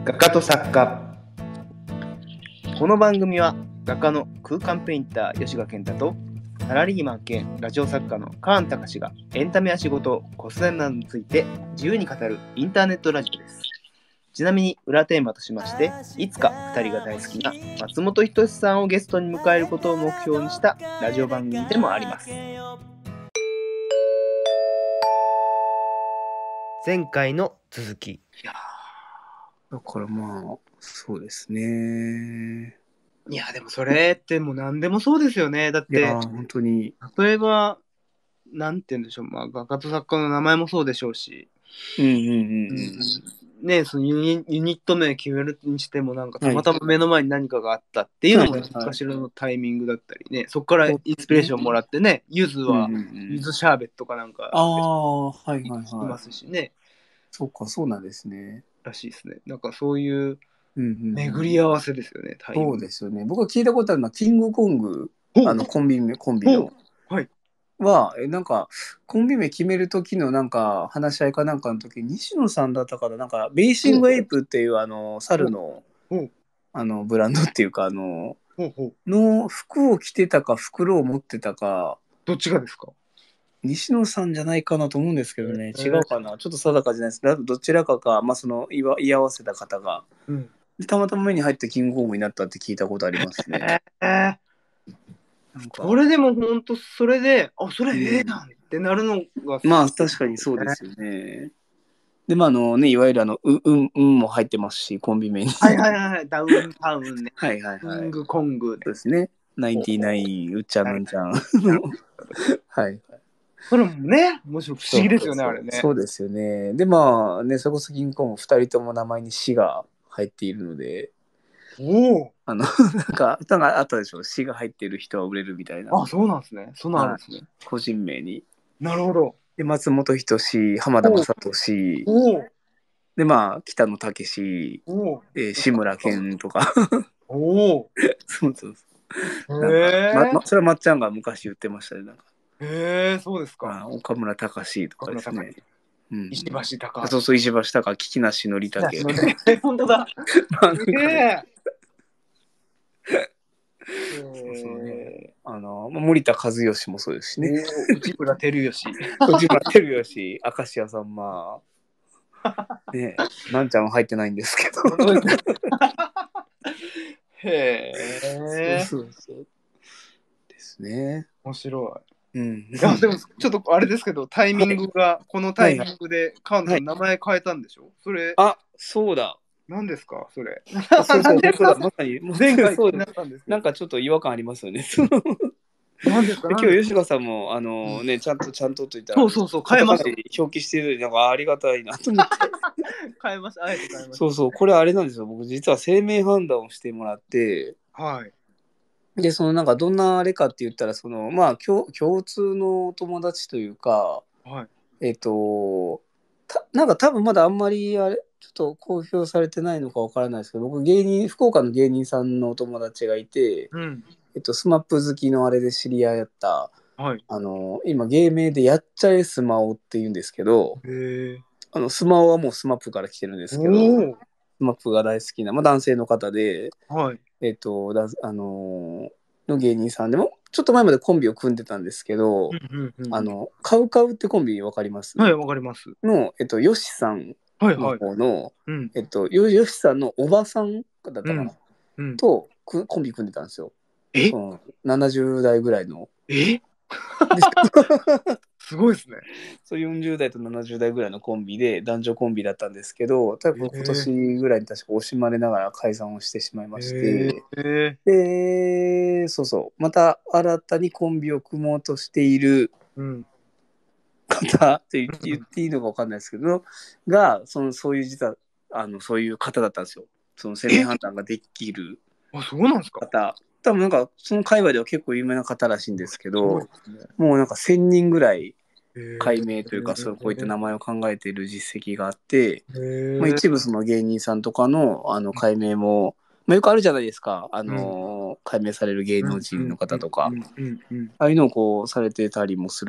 画家と作家。この番組は画家の空間ペインター吉賀健太とサラリーマン兼ラジオ作家のカーン隆がエンタメや仕事、子育てなどについて自由に語るインターネットラジオです。ちなみに裏テーマとしまして、いつか2人が大好きな松本人志さんをゲストに迎えることを目標にしたラジオ番組でもあります。前回の続き。いやだからまあそうですね。 いやでもそれってもう何でもそうですよね。だって本当に例えばなんて言うんでしょう、まあ画家と作家の名前もそうでしょうし、ね、そのユニット名決めるにしてもなんかたまたま目の前に何かがあったっていうのも何かしらのタイミングだったりね、そこからインスピレーションもらってね、ゆずはゆずシャーベットかなんか聞きますしね。 そうか、そうなんですね。 らしいですね。なんかそういう巡り合わせですよね。 そうですよね。僕が聞いたことあるのはキングコング、コンビの。はなんかコンビ名決める時のなんか話し合いかなんかの時に西野さんだったからなんかベーシングエイプっていう猿のブランドっていうかの服を着てたか袋を持ってたかどっちがですか？ 西野さんじゃないかなと思うんですけどね、違うかな、ちょっと定かじゃないです。どちらかまあその居合わせた方が、でたまたま目に入ってキングコングになったって聞いたことありますね。 これでも本当それでそれなんってなるのがまあ確かにそうですよね。でまあいわゆるも入ってますしコンビ名に。 ダウンタウンね。キングコングそうですね。ナインティナインうっちゃんなんちゃん。はい。 それもね、もし不思議ですよねあれね。 そうですよね。でまあねそこそキングコング2人とも名前に死が入っているので。なんかあったでしょ、死が入っている人は売れるみたいな。 そうなんですね。そうなんですね。 個人名に。 なるほど。 で松本人志、浜田雅俊、でまあ北野武、志村けんとか。そうそれはまっちゃんが昔言ってましたね。なんかそうですか。 岡村隆史とかですね。 石橋貴明。そう石橋貴明、木梨憲武。 本当だ。 森田和義もそうですしね。 内村照吉、 明石家さんまね、なんちゃんは入ってないんですけど。 へえ。 そうですね。 面白い。 いやでもちょっとあれですけど、タイミングがこのタイミングでカント名前変えたんでしょ？それそうだ。 何ですかそれ？ そうだ、まさに前回気になったんですけど、 なんかちょっと違和感ありますよね。 何ですか？ 今日吉川さんもちゃんとと言ったらそう変えました。 表記してるなんかありがたいなと思って。 変えました。あえて変えました。 そうこれあれなんですよ。僕実は生命判断をしてもらって、でそのなんかどんなあれかって言ったらまあ共通の友達というか、なんか多分まだあんまりあれちょっと公表されてないのかわからないですけど、僕福岡の芸人さんのお友達がいて、スマップ好きのあれで知り合った、今芸名でやっちゃえスマオって言うんですけど、スマオはもうスマップから来てるんですけど、スマップが大好きな、男性の方で、の芸人さんでもちょっと前までコンビを組んでたんですけど、カウカウってコンビわかります？ はい、わかります。 のヨシさんの方のヨシさんのおばさんだったかな、とコンビ組んでたんですよ。70代ぐらいの。 すごいですね。 そう40代と70代ぐらいのコンビで男女コンビだったんですけど、多分今年ぐらいに確か惜しまれながら解散をしてしまいまして、また新たにコンビを組もうとしている方って言っていいのか分かんないですけどがそういう実はそういう方だったんですよ。その生命判断ができるそうなんですか？ 方、多分なんかその界隈では結構有名な方らしいんですけど、もうなんか1000人ぐらい解明というかこういった名前を考えている実績があって、一部その芸人さんとかの解明も、よくあるじゃないですか、解明される芸能人の方とか、ああいうのをこうされてたりもする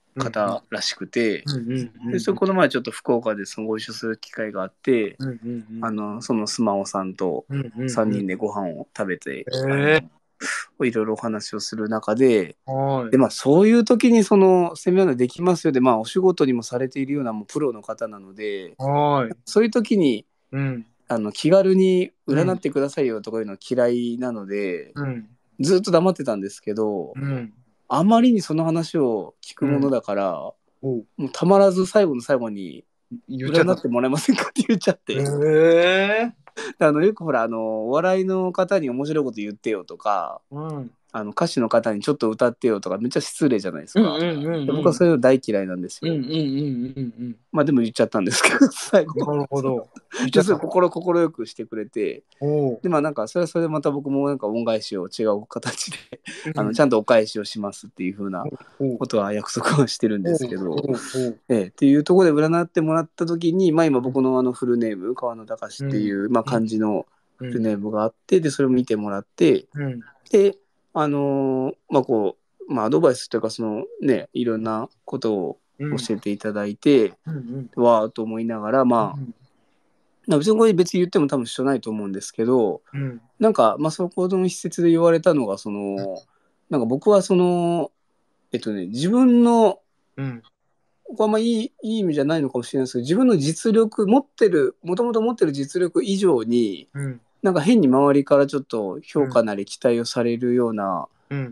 方らしくて、でそれこの前ちょっと福岡でそのご一緒する機会があって、そのスマオさんと3人でご飯を食べて、いろいろお話をする中で、でまあ、そういう時にそのセミナーできますよで、まあ、お仕事にもされているようなもうプロの方なので、そういう時に、気軽に占ってくださいよとかいうのは嫌いなので、ずっと黙ってたんですけど、あまりにその話を聞くものだから、もうたまらず最後の最後に占ってもらえませんかって言っちゃって。よくほらお笑いの方に面白いこと言ってよとか、歌手の方にちょっと歌ってよとかめっちゃ失礼じゃないですか。僕はそういうの大嫌いなんですよ。まあでも言っちゃったんですけど最後。なるほど。心よくしてくれて、でまあなんかそれはそれでまた僕もなんか恩返しを違う形でちゃんとお返しをしますっていう風なことは約束はしてるんですけど、っていうところで占ってもらった時に、まあ今僕のフルネーム川野隆っていう、まあ漢字のフルネームがあって、でそれを見てもらって、でまあこう、まあアドバイスというかそのねいろんなことを教えていただいて、わーと思いながら、まあ別にこれ別に言っても多分必要ないと思うんですけど、なんかまあそこの施設で言われたのがそのなんか僕はその自分の、ここはまあいい意味じゃないのかもしれないですけど、自分の実力もともと持ってる実力以上に、なんか変に周りからちょっと評価なり期待をされるような、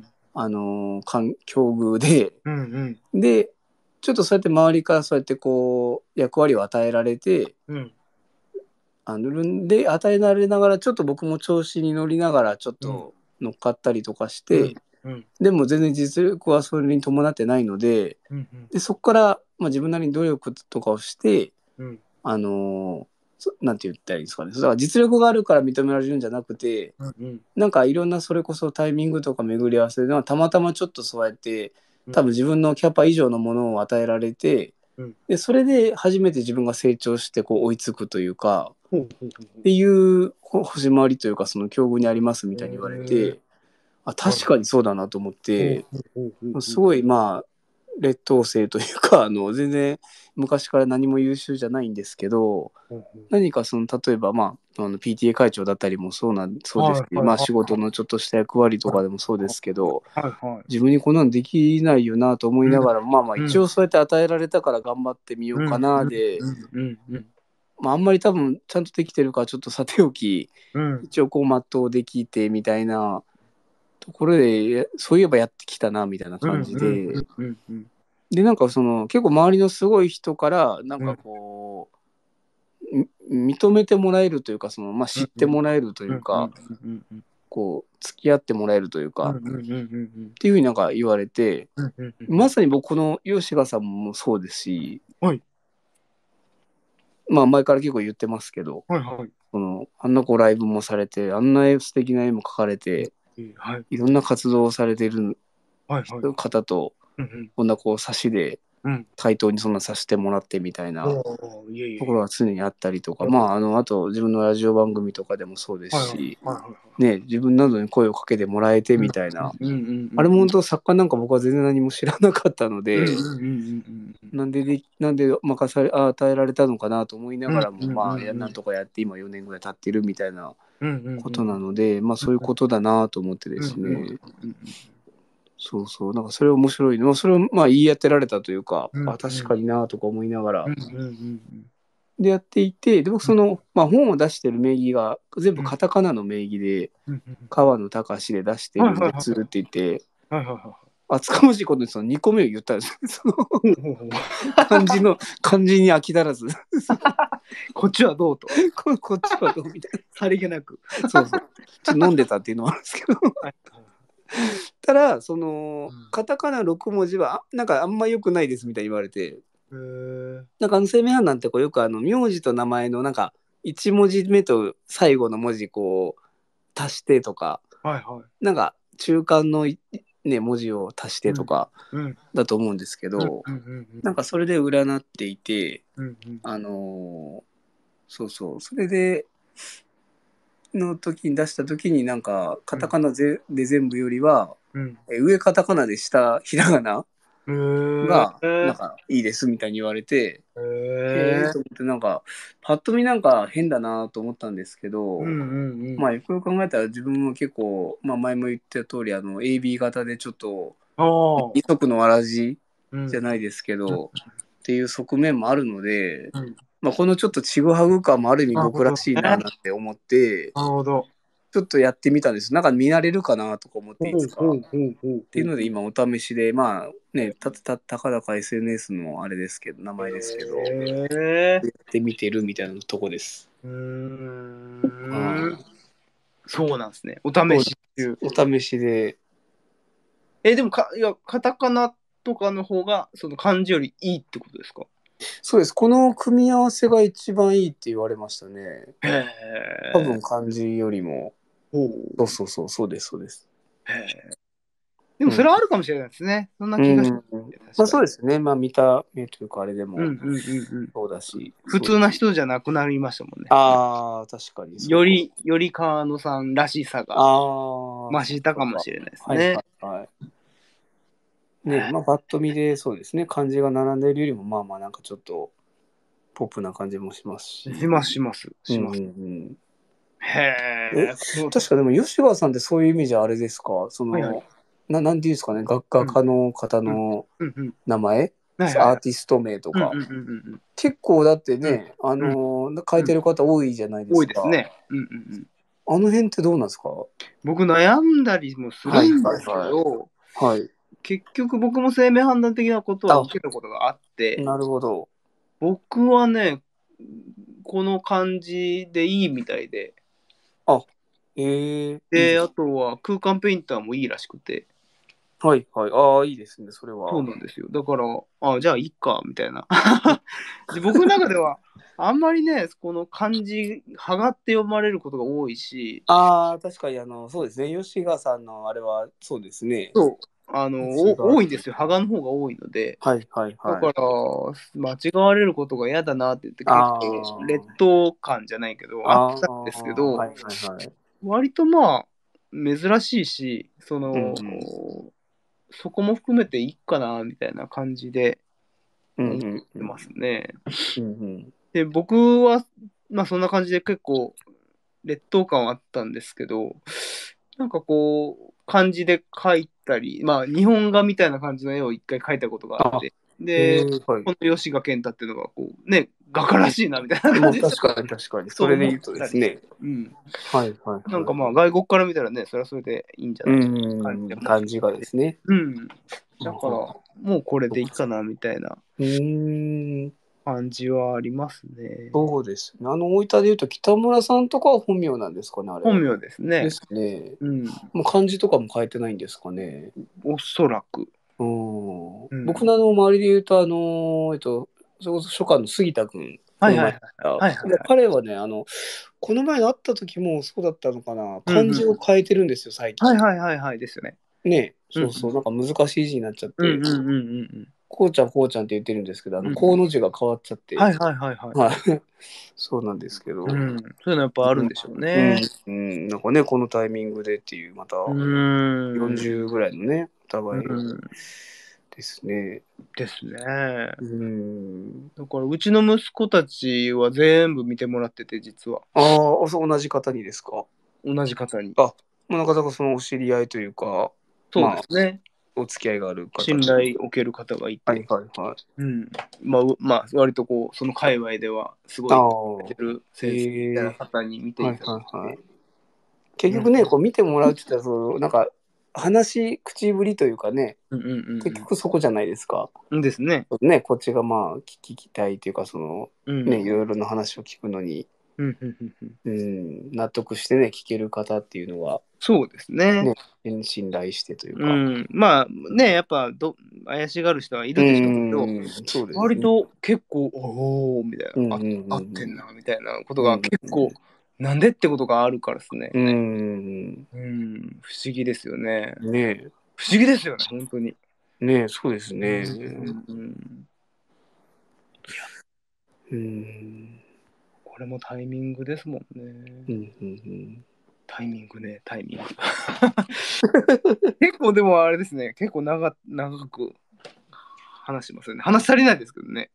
境遇で、でちょっとそうやって周りからそうやってこう役割を与えられて、で与えられながらちょっと僕も調子に乗りながらちょっと乗っかったりとかして、でも全然実力はそれに伴ってないので、でそこから、まあ、自分なりに努力とかをして、なんて言ったらいいですかね。だから実力があるから認められるんじゃなくて、なんかいろんなそれこそタイミングとか巡り合わせでたまたまちょっとそうやって多分自分のキャパ以上のものを与えられて、でそれで初めて自分が成長してこう追いつくというか、っていう星回りというかその境遇にありますみたいに言われて、確かにそうだなと思って、すごいまあ劣等生というか全然昔から何も優秀じゃないんですけど、何かその例えばまあPTA 会長だったりもそうですし、まあ仕事のちょっとした役割とかでもそうですけど、自分にこんなのできないよなと思いながら、まあまあ一応そうやって与えられたから頑張ってみようかなで、まああんまり多分ちゃんとできてるかちょっとさておき、一応こう全うできてみたいなところで、そういえばやってきたなみたいな感じで、でなんかその結構周りのすごい人からなんかこう、認めてもらえるというかその、まあ、知ってもらえるというか、こう付き合ってもらえるというか、っていうふうになんか言われて、まさに僕この吉川さんもそうですし、まあ前から結構言ってますけど、あんなこうライブもされて、あんな素敵な絵も描かれて、いろんな活動をされている方と、こんなこう差しで対等にそんなさせてもらってみたいなところは常にあったりとか、まああと自分のラジオ番組とかでもそうですし、ね、自分などに声をかけてもらえてみたいな、あれも本当作家なんか僕は全然何も知らなかったので、なんで与えられたのかなと思いながらも、まあなんとかやって今4年ぐらい経ってるみたいなことなので、まあそういうことだなと思ってですね。そうそう、なんかそれ面白いの、それをまあ言い当てられたというか、確かになとか思いながら、でやっていて、で僕その、まあ、本を出してる名義が全部カタカナの名義で、川野隆で出してるんですって言って、厚かましいことにその2個目を言ったんですその漢字に飽き足らずこっちはどうとこっちはどうみたいな、 さりげなくそうちょっと飲んでたっていうのはあるんですけどただそのカタカナ6文字はなんかあんま良くないですみたいに言われて、なんか生命判断ってこうよく名字と名前のなんか1文字目と最後の文字こう足してとか、なんか中間のね文字を足してとかだと思うんですけど、なんかそれで占っていて、そうそうそれでの時に出した時になんかカタカナで全部よりは、上カタカナで下ひらがなが、なんかいいですみたいに言われて、へえと思って、なんか、パッと見なんか変だなと思ったんですけど、まあ、よくよく考えたら自分も結構、まあ、前も言った通り、AB 型でちょっと、二足のわらじじゃないですけど、っていう側面もあるので、まあ、このちょっとちぐはぐ感もある意味僕らしいななんて思って、 なるほど。 ちょっとやってみたんです。なんか見慣れるかなとか思っていつか。っていうので今お試しで、まあね、たかだか SNS のあれですけど、名前ですけど、やってみてるみたいなとこです。 そうなんですね。お試しっていう。 お試しで。 でもいや、カタカナとかの方が、その漢字よりいいってことですか？ そうです。この組み合わせが一番いいって言われましたね。多分漢字よりも。そうです、そうです。 でもそれはあるかもしれないですね。そんな気がします。 まあそうですね。まあ見た目というかあれでもそうだし。 普通な人じゃなくなりましたもんね。 ああ、確かに。 より川野さんらしさが増したかもしれないですね。 ね、まあパッと見でそうですね。漢字が並んでいるよりもまあまあなんかちょっとポップな感じもしますし。 します。へえ。 確かでも吉川さんってそういう意味じゃあれですか、その、なんていうんですかね、画家の方の名前、アーティスト名とか、結構だってね、書いてる方多いじゃないですか。 多いですね。 あの辺ってどうなんですか？ 僕悩んだりもするんですけど、結局僕も生命判断的なことは受けたことがあって、 なるほど。 僕はね、この感じでいいみたいで、で、あとは空間ペインターもいいらしくて。 ああ、いいですね、それは。 そうなんですよ。だから、じゃあいいか、みたいな。で僕の中では、あんまりね、この漢字、はがって読まれることが多いし。 確かにそうですね。吉川さんのあれは、そうですね。 そう。多いんですよ。はがの方が多いので。だから、間違われることが嫌だなって言って、結構、劣等感じゃないけど、あったんですけど、割とまあ、珍しいし、そこも含めていいかな、みたいな感じで思ってますね。で、僕は、まあそんな感じで結構、劣等感はあったんですけど、なんかこう、漢字で書いたり、まあ日本画みたいな感じの絵を一回描いたことがあって、で、この吉賀健太っていうのがこう、ね、画家らしいなみたいな感じで。 確かに。それで言うとですね。 なんかまあ外国から見たらね、それはそれでいいんじゃないか感じがですね。 だから、もうこれでいいかなみたいな感じはありますね。 そうですね。大分で言うと北村さんとかは本名なんですかね、あれ。 本名ですね。 ですね。もう漢字とかも書いてないんですかね。 おそらく。 僕の周りで言うと、それこそ書家の杉田君。彼はね、この前会った時もそうだったのかな、漢字を変えてるんですよ、最近。 ですよね。 ね、そう、なんか難しい字になっちゃって。こうちゃんって言ってるんですけど、こうの字が変わっちゃって。そうなんですけど。 そういうのやっぱあるんでしょうね。 なんかね、このタイミングでっていう、また40ぐらいのね、お互いですね。 ですね。だから、うちの息子たちは全部見てもらってて、実は。 同じ方にですか？ 同じ方に。 なかなかそのお知り合いというか、 そうですね。 お付き合いがある方。 信頼を受ける方がいて。まあ、割とこう、その界隈では、すごい、てる先生みたいな方に見ていただいて。 結局ね、こう見てもらうって言ったら、なんか、口ぶりというかね、結局そこじゃないですか。 ですね。 こっちがまあ、聞きたいというか、ね、いろいろな話を聞くのに、納得してね、聞ける方っていうのは、 そうですね。 信頼してというか。 まあね、やっぱ怪しがる人はいるでしょうけど、割と結構、おおみたいな、合ってんな、みたいなことが結構、なんでってことがあるからですね。不思議ですよね。不思議ですよね、本当に。 そうですね。 これもタイミングですもんね。タイミング。結構でもあれですね、結構長く話してますよね。話足りないですけどね。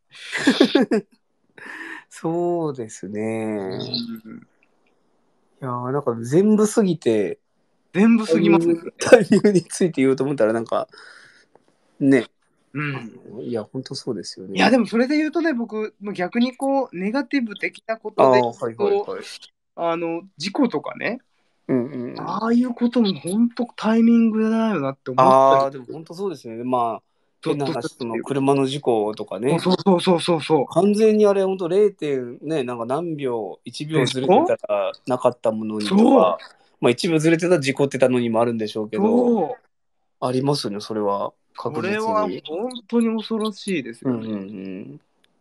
そうですね。いやなんか全部すぎて、 全部すぎますね。 タイミングについて言おうと思ったらなんか、ね。いや、本当そうですよね。 いや、でもそれで言うとね、僕、逆にこう、ネガティブ的なことで言うと、事故とかね、ああいうことも本当タイミングだよなって思ったり。 でも本当そうですね。まあ、変な話、その車の事故とかね。 そう。 完全にあれ、本当 0. ね、なんか何秒、1秒ずれてたらなかったものにとか、まあ1秒ずれてたら事故ってたのにもあるんでしょうけど、ありますよね、それは。 これは本当に恐ろしいですよね。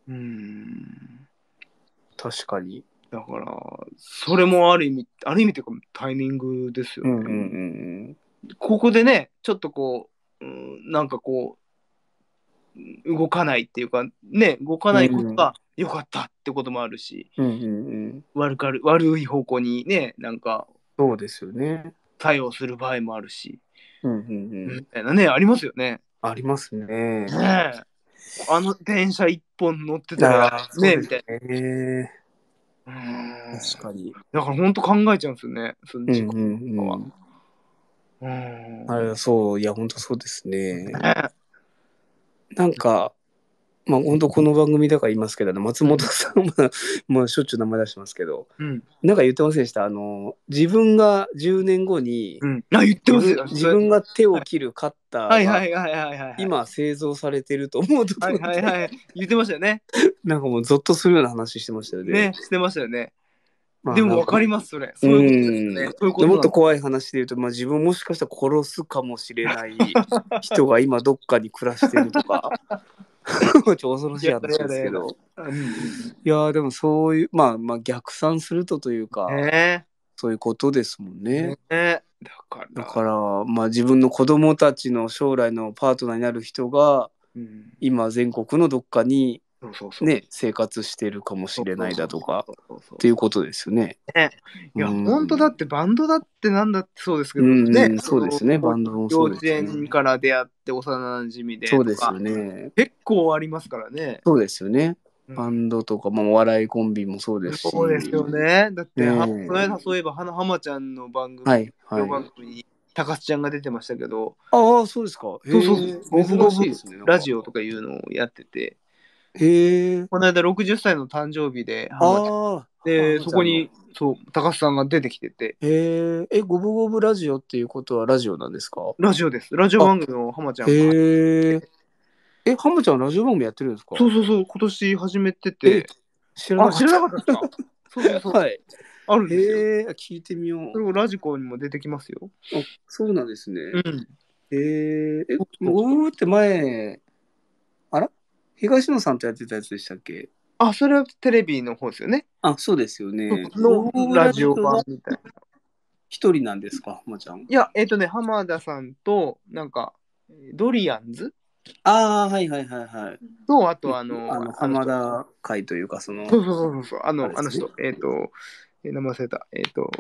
確かに。 だから、それもある意味というかタイミングですよね。ここでね、ちょっとこう、なんかこう、動かないっていうか、ね、動かないことが良かったってこともあるし、悪い方向にね、なんか、 そうですよね。 作用する場合もあるし、みたいなね、ありますよね。 ありますね。 あの電車一本乗ってたら、ね、みたいな。 確かに。 だから本当考えちゃうんですよね、その事故とかは。 そう、いや、本当そうですね。なんか、まあ本当この番組だから言いますけど、松本さんは、まあしょっちゅう名前出してますけど、なんか言ってませんでした？自分が10年後に、 言ってますよ。 自分が手を切るカッターが今製造されてると思うと、 言ってましたよね。 なんかもうゾッとするような話してましたよね。 ね、してましたよね。でも分かります、それ。そういうことですね。 もっと怖い話で言うと、自分もしかしたら殺すかもしれない人が今どっかに暮らしてるとか、ちょっと恐ろしい話ですけど。いやでもそういう、まあ逆算するというか、そういうことですもんね。だから、自分の子供たちの将来のパートナーになる人が、今全国のどっかにね、生活してるかもしれないだとかっていうことですよね。 いや、本当だってバンドだってなんだってそうですけどね。 そうですね、バンドもそうですね。 幼稚園から出会って幼馴染でそうですよね。 結構ありますからね。 そうですよね。バンドとか、お笑いコンビもそうですし。 そうですよね。だって、この間そういえば浜ちゃんの番組、番組に高須ちゃんが出てましたけど。 そうですか。 珍しいですね。ラジオとかいうのをやってて。この間60歳の誕生日で、で、そこに、高須さんが出てきてて。 ゴブゴブラジオっていうことはラジオなんですか？ ラジオです。ラジオ番組の浜ちゃんが。 浜ちゃんラジオ番組やってるんですか？ そう、今年始めてて。知らなかったですか？そう。あるんですよ。 聞いてみよう。 それをラジコにも出てきますよ。 そうなんですね。ゴブゴブって前、東野さんとやってたやつでしたっけ？ それはテレビの方ですよね。 そうですよね。 のラジオ版みたいな。 一人なんですか、浜ちゃん。 いや、浜田さんと、なんか、ドリアンズはい。 と、あと浜田会というか、 そう。あの人、名前忘れた。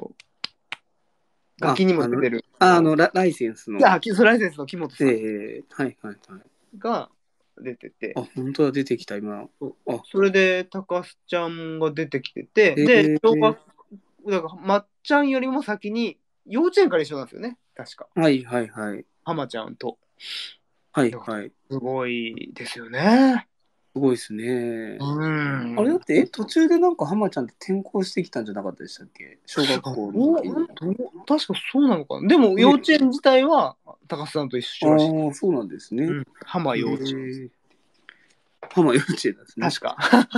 ガキにも出てる。 ライセンスの。 ライセンスの木本さん。が出てて。 本当だ、出てきた、今。 それで、高須ちゃんが出てきてて、で、だから、まっちゃんよりも先に、幼稚園から一緒なんですよね、確か。浜ちゃんと。すごいですよね。 すごいですね。あれだって、途中でなんか浜ちゃんって転校してきたんじゃなかったでしたっけ？小学校の時に。 確かそうなのかな。でも、幼稚園自体は高須さんと一緒らしい。 そうなんですね。 浜幼稚園。 浜幼稚園ですね。 確か。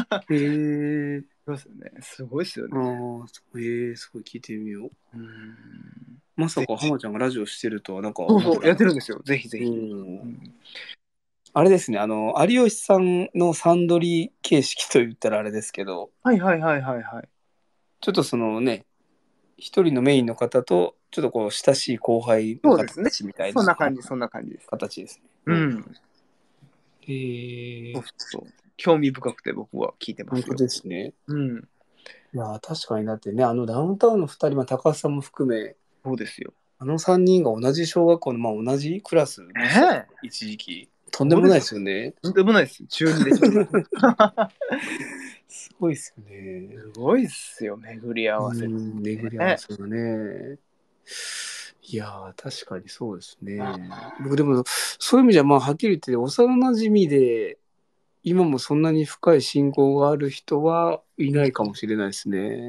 すごいですよね。 すごい聞いてみよう。まさか浜ちゃんがラジオしてるとはなんか。 そう、やってるんですよ。ぜひぜひ。 あれですね、有吉さんのサンドリー形式と言ったらあれですけど。ちょっとそのね、一人のメインの方と、ちょっとこう、親しい後輩の方たちみたいな。 そんな感じです。 形ですね。 興味深くて僕は聞いてますよ。 本当ですね。いや、確かになってね、ダウンタウンの2人、高橋さんも含め、 そうですよ。 3人が同じ小学校の、同じクラスでした、一時期。 とんでもないですよね。 とんでもないです。中2でしょ。 すごいですよね。 すごいっすよ、巡り合わせ。 巡り合わせがね。いやー、確かにそうですね。僕でも、そういう意味じゃ、まあ、はっきり言って、幼馴染で、今もそんなに深い親交がある人はいないかもしれないですね。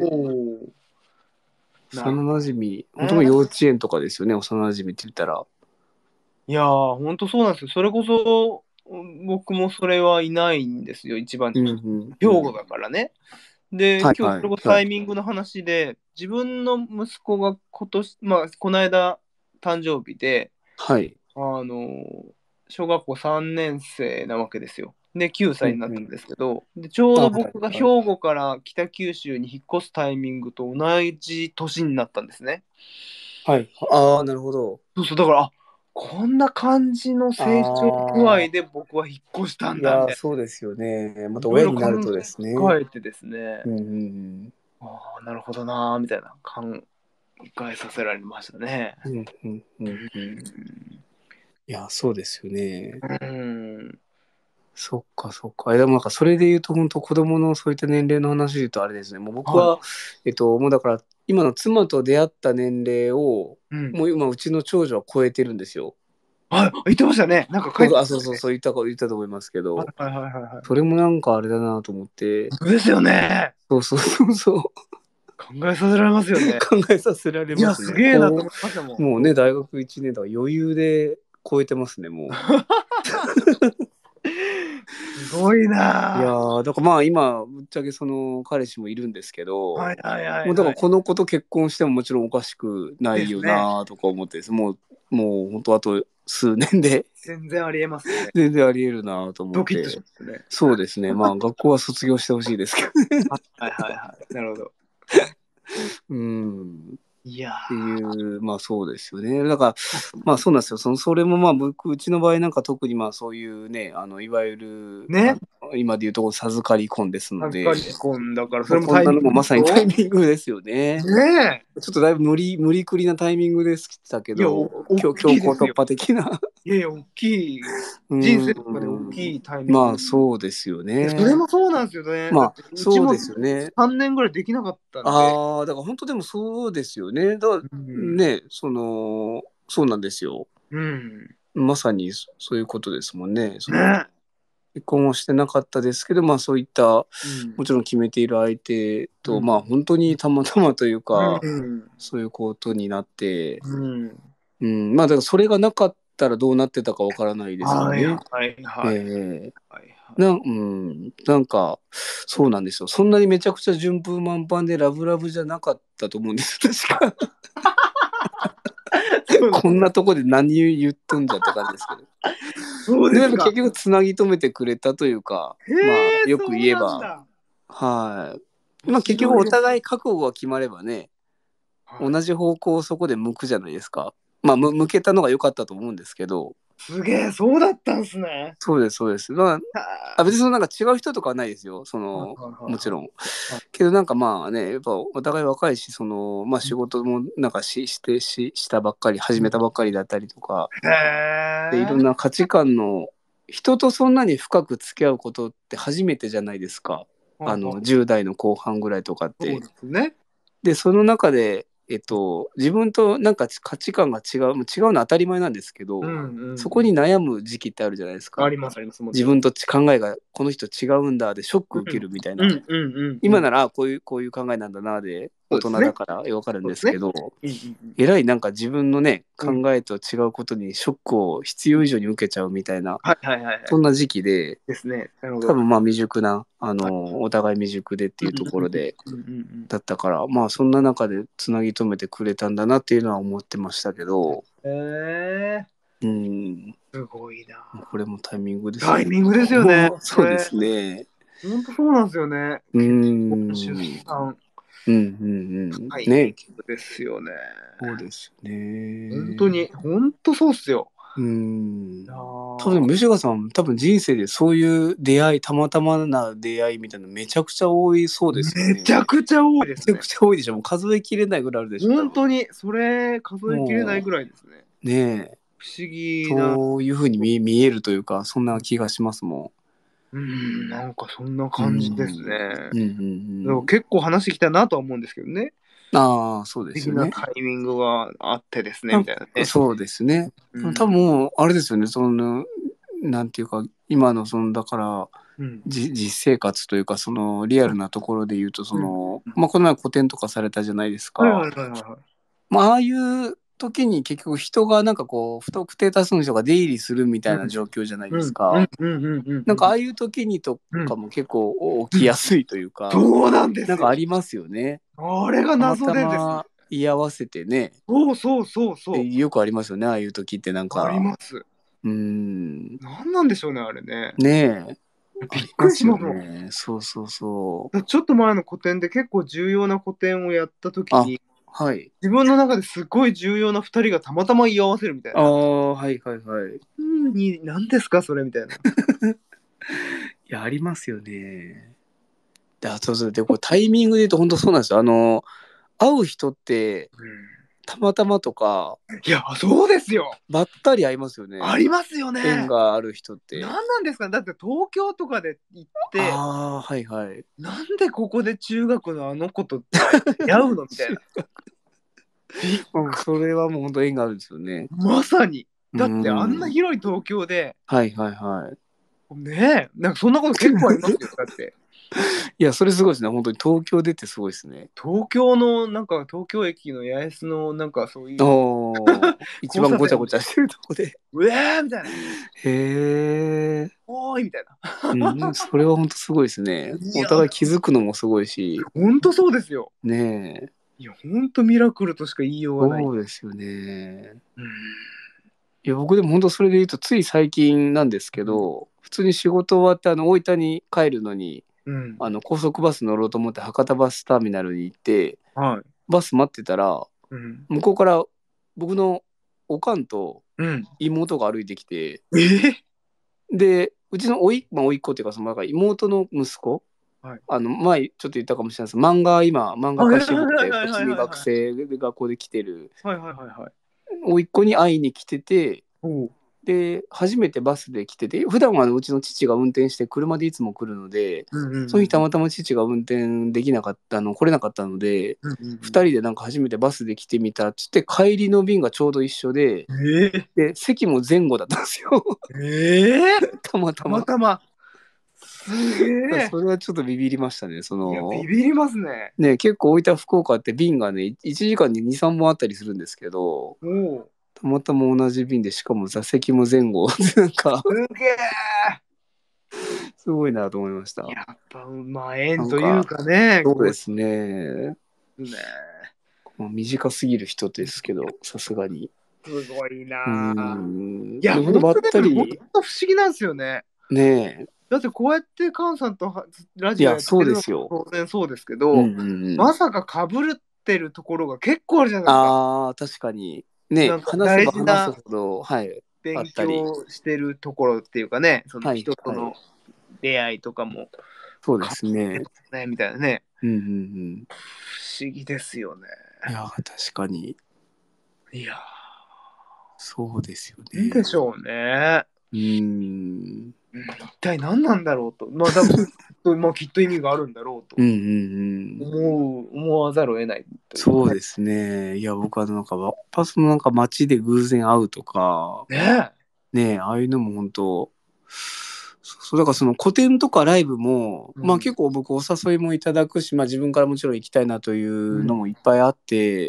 幼馴染、本当に幼稚園とかですよね、幼馴染って言ったら。 いやー、ほんとそうなんですよ。それこそ、僕もそれはいないんですよ、一番。兵庫だからね。で、今日それこそタイミングの話で、自分の息子が今年、この間誕生日で、 はい。 小学校3年生なわけですよ。で、9歳になったんですけど、でちょうど僕が兵庫から北九州に引っ越すタイミングと同じ年になったんですね。 はい。ああ、なるほど。 そうそう、だから、こんな感じの成長具合で僕は引っ越したんだみたいな。 そうですよね。また親になるとですね。 考えてですね、なるほどなみたいな考えさせられましたね。 いや、そうですよね。そっかそっか。でもなんかそれで言うと本当子供のそういった年齢の話で言うとあれですね。もう僕は、もうだから今の妻と出会った年齢を、もう今うちの長女は超えてるんですよ。 言ってましたね。なんか書いてましたね。 そう言ったと思いますけど。それもなんかあれだなと思って。 そうですよね。 そう。 考えさせられますよね。 考えさせられますね。 いや、すげえなと思いましたもん。 もうね、大学1年だから余裕で超えてますね、もう。 すごいな。 いやー、だからまあ今、ぶっちゃけその彼氏もいるんですけど、もうだからこの子と結婚してももちろんおかしくないよなとか思ってです、もう本当あと数年で全然ありえますね。 全然ありえるなと思って。 ドキッとしますね。 そうですね。まあ学校は卒業してほしいですけどね。 なるほど。いやっていう、まあそうですよね。だから、まあそうなんですよ。それもまあ僕、うちの場合なんか特にまあそういうね、いわゆる、 ね、 今でいうと授かり婚ですので。 授かり婚だから、 それもタイミングまさにタイミングですよね。 ねちょっとだいぶ無理くりなタイミングでしたけど、強行突破的な。 いやいや、大きい。人生とかで大きいタイミング。 まあそうですよね。 それもそうなんですよね。 まあそうですよね。 3年ぐらいできなかったんで。 ああ、だから本当でもそうですよね。だからね、そうなんですよ。まさにそういうことですもんね。結婚はしてなかったですけど、まあそういった、もちろん決めている相手と、まあ本当にたまたまというか、そういうことになって、まあだからそれがなかったらどうなってたかわからないですよね。なんかそうなんですよ。そんなにめちゃくちゃ順風満帆でラブラブじゃなかったと思うんです確か。こんなとこで何言っとんじゃって感じですけど。でも結局つなぎ止めてくれたというか、まあよく言えば、はい。まあ結局お互い覚悟が決まればね、同じ方向をそこで向くじゃないですか。まあ向けたのが良かったと思うんですけど。 すげえ、そうだったんすね。 そうです。まあ別になんか違う人とかはないですよ。もちろん。けどなんかまあね、やっぱお互い若いし、まあ仕事もなんかしたばっかり、始めたばっかりだったりとか、でいろんな価値観の人とそんなに深く付き合うことって初めてじゃないですか。10代の後半ぐらいとかって。で、その中で、自分となんか価値観が違うのは当たり前なんですけど、そこに悩む時期ってあるじゃないですか。 あります。 自分と考えがこの人違うんだでショック受けるみたいな。今ならこういう考えなんだなで大人だから分かるんですけど、えらいなんか自分のね考えと違うことにショックを必要以上に受けちゃうみたいな、そんな時期で、多分まあ未熟なお互い未熟でっていうところでだったから、まあそんな中でつなぎ止めてくれたんだなっていうのは思ってましたけど。 すごいな。 これもタイミングですね。タイミングですよね。 そうですね。 本当そうなんですよね。出産。ね。ですよね。 そうですね。 本当そうっすよ。 多分吉川さん多分人生でそういう出会い、たまたまな出会いみたいなめちゃくちゃ多いそうですよね。 めちゃくちゃ多いですね。 めちゃくちゃ多いでしょ。もう数えきれないぐらいあるでしょ。 本当にそれ数えきれないぐらいですね。 ねえ。 思議な。 そういう風に見えるというか、そんな気がしますもん。なんかそんな感じですね。結構話きたなとは思うんですけどね。 ああ、そうですよね。 的なタイミングがあってですね、みたいなね。 そうですね。多分、あれですよね、なんていうか、今のだから、実生活というか、リアルなところで言うと、この前個展とかされたじゃないですか。ああいう時に結局人がなんかこう、不特定多数の人が出入りするみたいな状況じゃないですか。なんかああいう時にとかも結構起きやすいというか、 そうなんですよ。 なんかありますよね。 あれが謎でですね。 たまたま居合わせてね。 そう。 よくありますよね、ああいう時ってなんか。 あります。何なんでしょうね、あれね。 ねえ。びっくりしますね。そう。 ちょっと前の個展で結構重要な個展をやった時に、 はい。 自分の中ですごい重要な2人がたまたま居合わせるみたいな。 はい。 何ですか、それみたいな。 いや、ありますよね。そう。で、タイミングで言うと本当そうなんですよ。会う人って、たまたまとか。 いや、そうですよ。 ばったり会いますよね。 ありますよね。 縁がある人って。 何なんですかね。だって東京とかで行って、 はい。 なんでここで中学のあの子と出会うのみたいな。 それはもう本当縁があるんですよね。 まさに。だってあんな広い東京で。 はい。 ねえ、なんかそんなこと結構ありますよ。だって。 いや、それすごいですね。本当に東京出てすごいですね。 東京のなんか東京駅の八重洲のなんかそういう一番ごちゃごちゃしてるとこで。 うえーみたいな。 へえ。 おーいみたいな。 それは本当すごいですね。お互い気づくのもすごいし。 本当そうですよ。 ねえ。 いや、本当ミラクルとしか言いようがない。 そうですよね。いや、僕でも本当それで言うと、つい最近なんですけど、普通に仕事終わって大分に帰るのに、高速バス乗ろうと思って博多バスターミナルに行って、バス待ってたら、向こうから僕のおかんと妹が歩いてきて、で、うちの甥っ子っていうか、なんか妹の息子、前ちょっと言ったかもしれないです。漫画家志望で、こっちに学生学校で来てる、甥っ子に会いに来てて、で、初めてバスで来てて、普段はうちの父が運転して車でいつも来るので、その日たまたま父が運転できなかった、来れなかったので、2人でなんか初めてバスで来てみたっつって、帰りの便がちょうど一緒で、で、席も前後だったんですよ。たまたま。 すげえ。 それはちょっとビビりましたね。 いや、ビビりますね。 ね、結構大分福岡って便がね、1時間に2、3本あったりするんですけど、たまたま同じ便で、しかも座席も前後、なんか、 すげえ。 すごいなと思いました。 やっぱ、まあ、縁というかね。 そうですね。短すぎる人ですけど、さすがに。 すごいな。いや、 ほんとばったり。 本当不思議なんですよね。 ねえ。 だってこうやって菅さんとラジオやってるのも当然そうですけど、まさかかぶってるところが結構あるじゃないですか。 確かに。ね、話せば話すほど、 勉強してるところっていうかね、その人との出会いとかも。 そうですね。 みたいなね。 不思議ですよね。 いや、確かに。 いや、 そうですよね。 なんでしょうね。一体何なんだろうと。まあ、きっと意味があるんだろうと。思わざるを得ない。 そうですね。いや、僕はなんか、なんか街で偶然会うとか、ね、ああいうのも本当、だからその個展とかライブも、まあ結構僕お誘いもいただくし、まあ自分からもちろん行きたいなというのもいっぱいあって、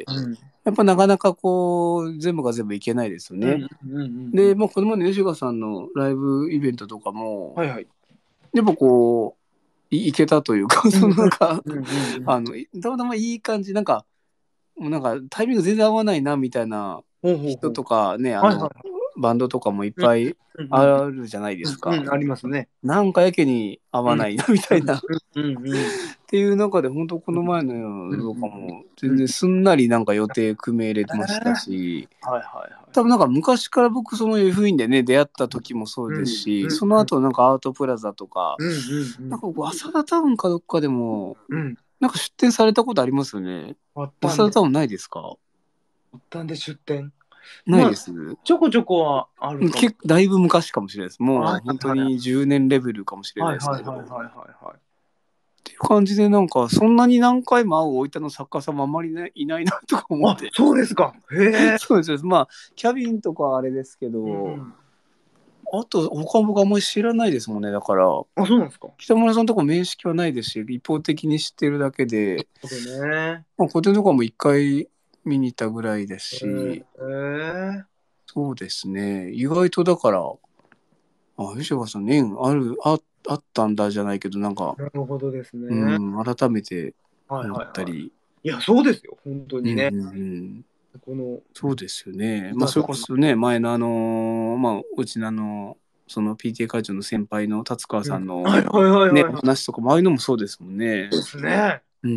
やっぱなかなかこう、全部が全部いけないですよね。で、まあこの前の吉川さんのライブイベントとかも、やっぱこう、いけたというか、なんか、たまたまいい感じ、なんか、もうなんかタイミング全然合わないなみたいな人とかね、バンドとかもいっぱいあるじゃないですか。 ありますね。 なんかやけに合わないなみたいな。っていう中で、本当この前のとかも全然すんなりなんか予定組めれましたし、多分なんか昔から僕その F 院でね出会った時もそうですし、その後なんかアートプラザとか、なんか浅田タウンかどっかでも、なんか出店されたことありますよね。浅田タウンないですか？ 発端で出店。 ないです。 ちょこちょこはあるかも。 だいぶ昔かもしれないです。もはう本当に10年レベルかもしれないいですけど。 はいはいはいはいはい。 っていう感じで、なんかそんなに何回も会う大分の作家さんもあんまり、ね、いないなとか思っあ、 て。 そうですか。へえ。 そうです。まあキャビンとかはあれですけど、 うんあと他僕あんまり知らないですもんね。だからあ、そうなんですか。 北村さんとこ面識はないですし、一方的に知ってるだけで、 そうね。 まあ、個展とかも一回見に行ったぐらいですし、 へえ。 そうですね。意外とだから、吉川さん縁あったんだじゃないけど、なんか、 なるほどですね。 改めて思っはいはいはい。 たり、 いや、そうですよ。本当にね。この、 そうですよね。まあ、それ皆さんこそね、前のうちのその PTA 会長の先輩の達川さんのはいはいはいね、 はいはい。 話とかもああいうのもそうですもんね。 ですね。 うんうん。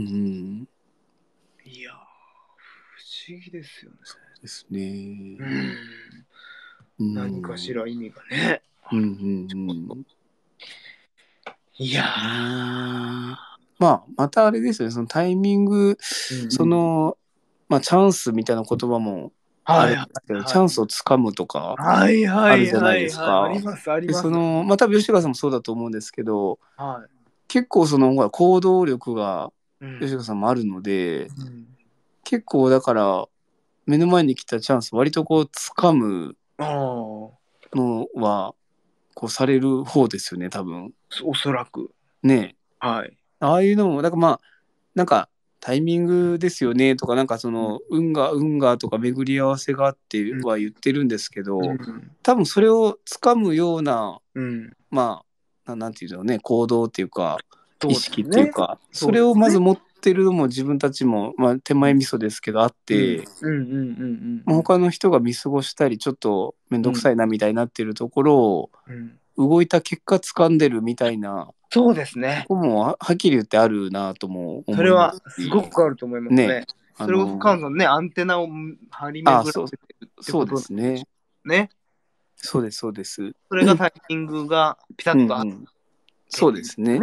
いや、不思議ですよね。 ですね。 うん。 うん。 何かしら意味がね。 うんうんうん。 いやまあ、またあれですよね、そのタイミング、その、まあ、チャンスみたいな言葉もあはいはいるんですけど、チはい。 ャンスをつかむとかはいはいあるじゃないはいはい。あですか。 りますありで、 ます。 まあ、多分吉川さんもそうだと思うんですけど、 は結構ほら行動力がい。うん。 吉川さんもあるので、 うん、 結構だから、目の前に来たチャンス、割とこう、つかむああ、 のは、こうされる方ですよね、多分。 おそらく。 ね。 はい。 ああいうのも、だからまあ、なんかタイミングですよねとか、なんかその運がとか巡り合わせがあっては言ってるんですけど、多分それをつかむような、まあなんていうんだろうね、行動っていうか意識っていうか、それをまず持ってるのも自分たちも、まあ、手前味噌ですけどあって、他の人が見過ごしたりちょっと面倒くさいなみたいになってるところを動いた結果掴んでるみたいな。 そうですね。 ここもはっきり言ってあるなともそれは思いますすごくあると思いますね。 ね。 それこそカンさんね、アンテナを張り巡らせてるってそうでことなんすね。 ね。 そうです、そうです。 それがタイミングがピタッとあって、 そうですね。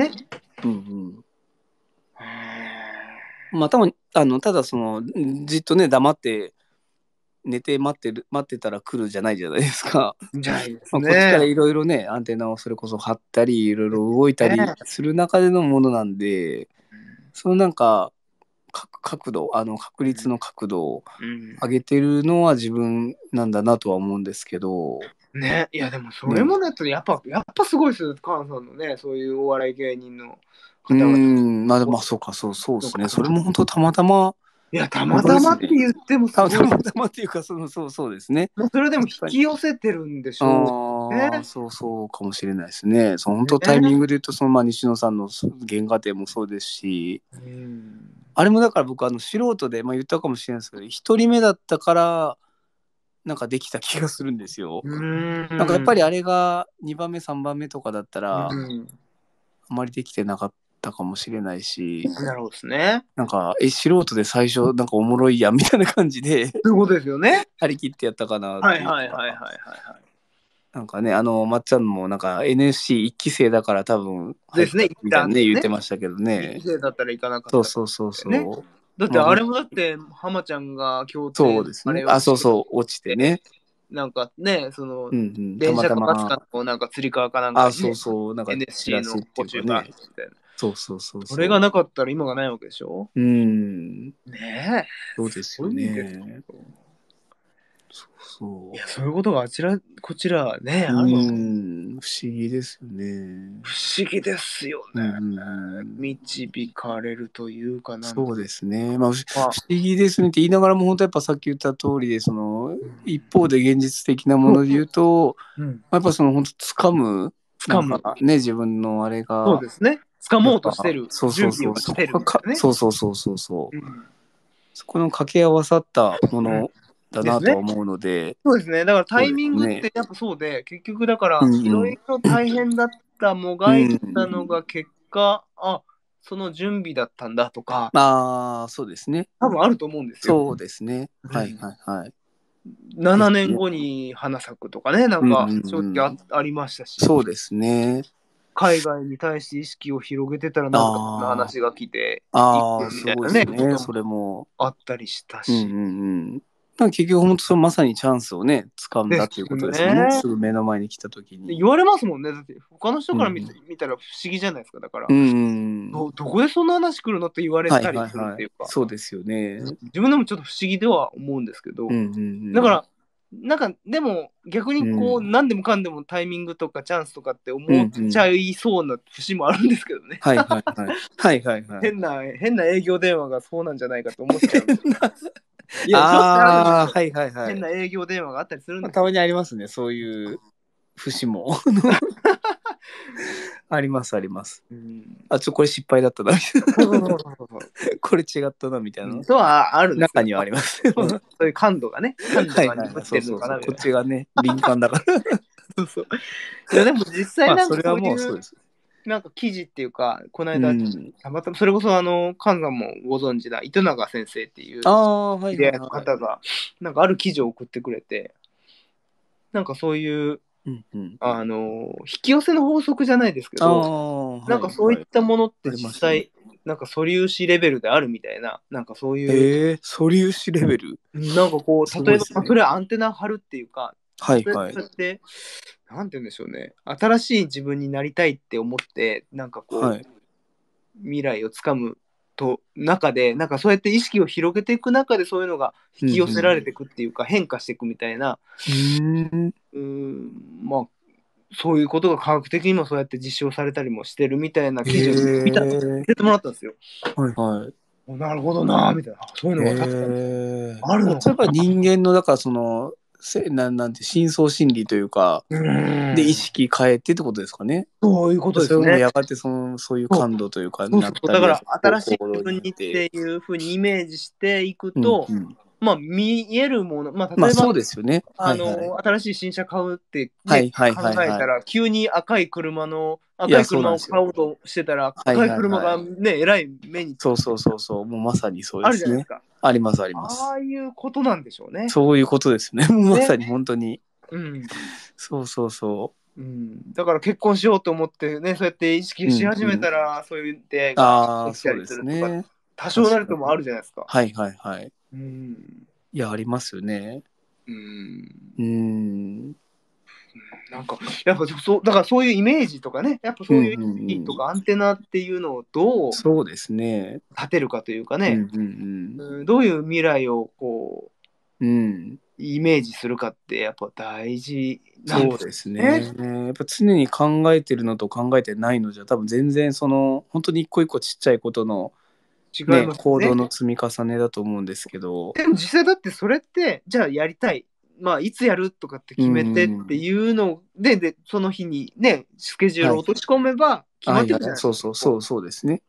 まあ多分ただじっとね黙って寝て待ってたら来るじゃないじゃないですか。 じゃないですまあこっちからね。 いろいろねアンテナをそれこそ張ったりいろいろ動いたりする中でのものなんで、そのなんか角度確率の角度を上げてるのは自分なんだなとは思うんですけど。 ね、いやでもそれもね、やっぱすごいですよ、カンさんのね、そういうお笑い芸人の方々。 まあそうか、そうですね。それも本当たまたま。 いや、たまたまって言ってもすごい。 たまたまっていうか、そうですね。 それでも引き寄せてるんでしょうね。 そうかもしれないですね。本当タイミングで言うと、西野さんの原画展もそうですし、あれもだから僕素人で、まあ、言ったかもしれないですけど、一人目だったからなんかできた気がするんですよ。なんかやっぱりあれが2番目3番目とかだったら、あまりできてなかったかもしれないし。 なるほどですね。 なんか素人で最初なんかおもろいやんみたいな感じでそういうことですよね。 張り切ってやったかなっていうか。なんかねまっちゃんもなんか NSC1 期生だから多分入ったみたいなね言ってましたけどね。 1期生だったら行かなかった。 そうだってあれもだって浜ちゃんが京都そうですね。落ちてね。 なんかね、電車かバスかのなんかつり革かなんかに、なんか NSC の募集があってみたいな。それがなかったら今がないわけでしょ。ねえ。 そうですよね。 いや、そういうことがこちらね、 不思議ですよね。 不思議ですよね。導かれるというかなんそうですね。まあ、不思議ですねって言いながらも、本当やっぱさっき言った通りで、一方で現実的なもので言うと、やっぱ本当掴むね、自分のあれが。 そうですね。掴もうとしてる。 そう。 そう。 そこの掛け合わさったものだなと思うので。 そうですね。だからタイミングってやっぱそうで、結局だからいろいろ大変だったもがいたのが結果、その準備だったんだとか。 そうですね。 多分あると思うんですよ。 そうですね。はい。 7年後に花咲くとかね、なんか正直ありましたし。 そうですね。 海外に対して意識を広げてたらなんかそんな話が来てみたいなね。それもあったりしたし。 なんか結局本当そのまさにチャンスをね掴んだっていうことですよね。すぐ目の前に来た時に。 言われますもんね。だって他の人から見たら不思議じゃないですか。だから、どこでそんな話来るのって言われたりするっていうか。 そうですよね。 自分でもちょっと不思議では思うんですけど、だからなんかでも逆にこう、何でもかんでもタイミングとかチャンスとかって思っちゃいそうな節もあるんですけどね。変な営業電話がそうなんじゃないかと思っちゃう。いや、変な営業電話があったりするんです。 たまにありますね、そういう節も。ありますあります。これ失敗だったなみたいな。これ違ったなみたいな。 とはあるんです中にはあります。 そういう感度がね。感度が鈍ってるのかな。 こっちがね、敏感だから。 そうそう。いやでも実際なんかそれはもうそうです。 なんか記事っていうか、この間、たまたまそれこそ菅さんもご存知だ、糸永先生っていう方が、なんかある記事を送ってくれて、なんかそういう、引き寄せの法則じゃないですけど、なんかそういったものって実際、なんか素粒子レベルであるみたいな、なんかそういう。 素粒子レベルなんかこう、例えば、それはアンテナ張るっていうか、そうやって、なんて言うんでしょうね、新しい自分になりたいって思って、なんかこう、未来をつかむ中で、なんかそうやって意識を広げていく中で、そういうのが引き寄せられていくっていうか、変化していくみたいな、まあ、そういうことが科学的にもそうやって実証されたりもしてるみたいな記事を見せてもらったんですよ。なるほどなみたいな、そういうのが確かにあるのかな。 やっぱ人間のだからそのなんて深層心理というかで意識変えてってことですかね。 そういうことですね。 それもやがてそういう感度というかなったり、だから新しい自分にっていうふうにイメージしていくと、まあ見えるもの、まあ例えばそうですよね。 新しい新車買うって考えたら、急に赤い車を買おうとしてたら、赤い車がね、えらい目に。 そうもうまさにそうですね。あるじゃないですか。ありますあります。 ああいうことなんでしょうね。 そういうことですね。まさに本当に。そう。 だから結婚しようと思ってね、そうやって意識し始めたら、そういう出会いが起きたりするとか、多少なりともあるじゃないですか。 いや、ありますよね。 なんか、やっぱだからそういうイメージとかね、やっぱそういう意識とかアンテナっていうのをどう立てるかというかね、どういう未来をこう、イメージするかってやっぱ大事なんですね。 そうですね。やっぱ常に考えてるのと考えてないのじゃ多分全然本当に一個一個ちっちゃいことの行動の積み重ねだと思うんですけど。 でも実際だってそれってじゃあやりたい。まあいつやるとかって決めてっていうので、その日にねスケジュールを落とし込めば決まってるじゃないですか。 そうですね。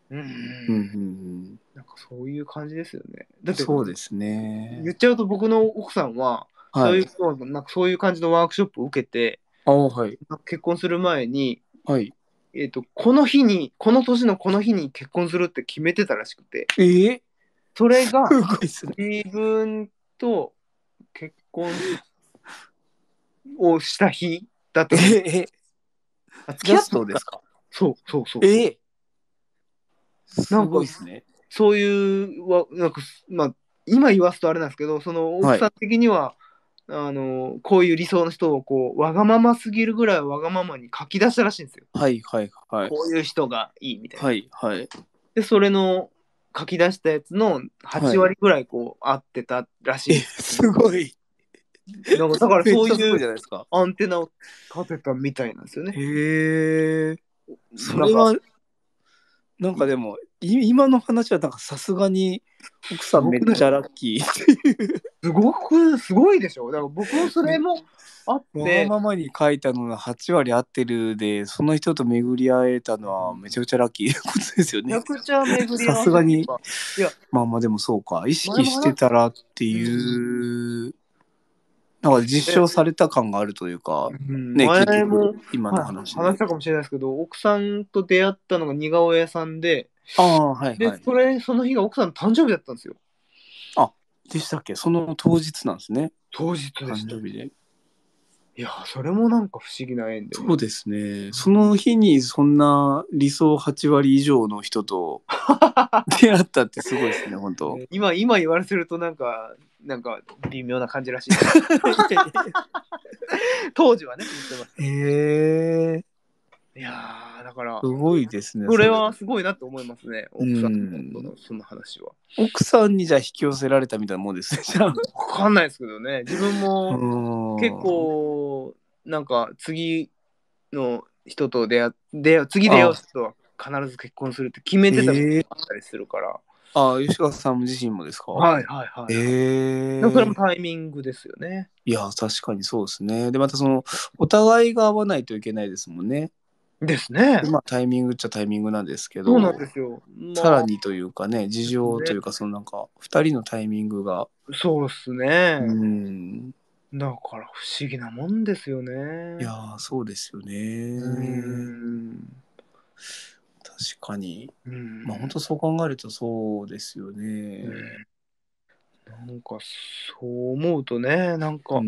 なんかそういう感じですよね。だってそうですね。 言っちゃうと僕の奥さんはそういう感じのワークショップを受けて、結婚する前に、この日にこの年のこの日に結婚するって決めてたらしくて、それが自分と結婚をした日だった。 付き合ったんですか？ そう。 すごいですね。 そういうなんかまあ今言わすとあれなんですけど、その奥さん的には、こういう理想の人をこうわがまますぎるぐらいわがままに書き出したらしいんですよ。こういう人がいいみたいな。でそれの書き出したやつの8割ぐらいこう合ってたらしい。 すごい。 だからそういうアンテナを立てたみたいなんですよね。 それはなんかでも今の話はなんかさすがに奥さんめっちゃラッキーっていう。 すごいでしょ。だから僕もそれもあって。 わがままに書いたのが8割合ってるで、その人と巡り会えたのはめちゃくちゃラッキーなことですよね。 めちゃくちゃ巡り合さすがに。まあでもそうか。意識してたらっていう。なんか実証された感があるというか、 前も今の話したかもしれないですけど、奥さんと出会ったのが似顔絵屋さんで、でその日が奥さんの誕生日だったんですよ。 でしたっけ？その当日なんですね。 当日でした。 誕生日で。 いや、それもなんか不思議な縁でね。 そうですね。その日にそんな理想8割以上の人と出会ったってすごいですね、本当。 今言われてるとなんか微妙な感じらしい。当時はね、言ってました。 へえ。 いやー、だから、 すごいですね。 それはすごいなと思いますね、奥さんん。 その話は。 奥さんにじゃあ引き寄せられたみたいなもんですね、じゃあ。 わかんないですけどね、自分も結うん。 構、なんか次の人と次出会うあ、 人は必ず結婚するって決めてた部分があったりするから。 あ、吉川さん自身もですか？ はいはいはい、はい。でもそれもタイミングですよね。 いや、確かにそうですね。で、またお互いが合わないといけないですもんね。 ですね。 で、まあ、タイミングっちゃタイミングなんですけそうなんど、 ですよ。 さらにというかね、事情とね、 いうか、なんか、二人のタイミングが、 そうっすね。 ん。 だから不思議なもんですよね。 いやー、そうですよね。確かに。まあ、本当そう考えるとそうですよね。 なんかそう思うとね、なんか、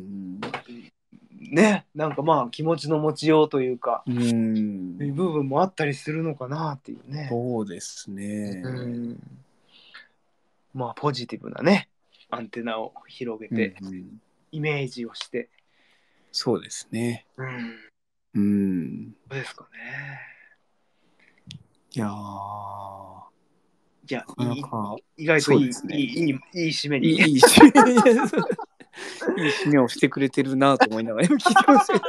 ね、なんかまあ気持ちの持ちようというか、そういう部分もあったりするのかなっていうね。 そうですね。 まあポジティブなね、アンテナを広げて、イメージをして。 そうですね。 どうですかね。 いやー、 じゃあ、 なかなか、 意外とそうですね。 いい締めに。 いい締め、いい締めをしてくれてるなと思いながら聞いてますけど。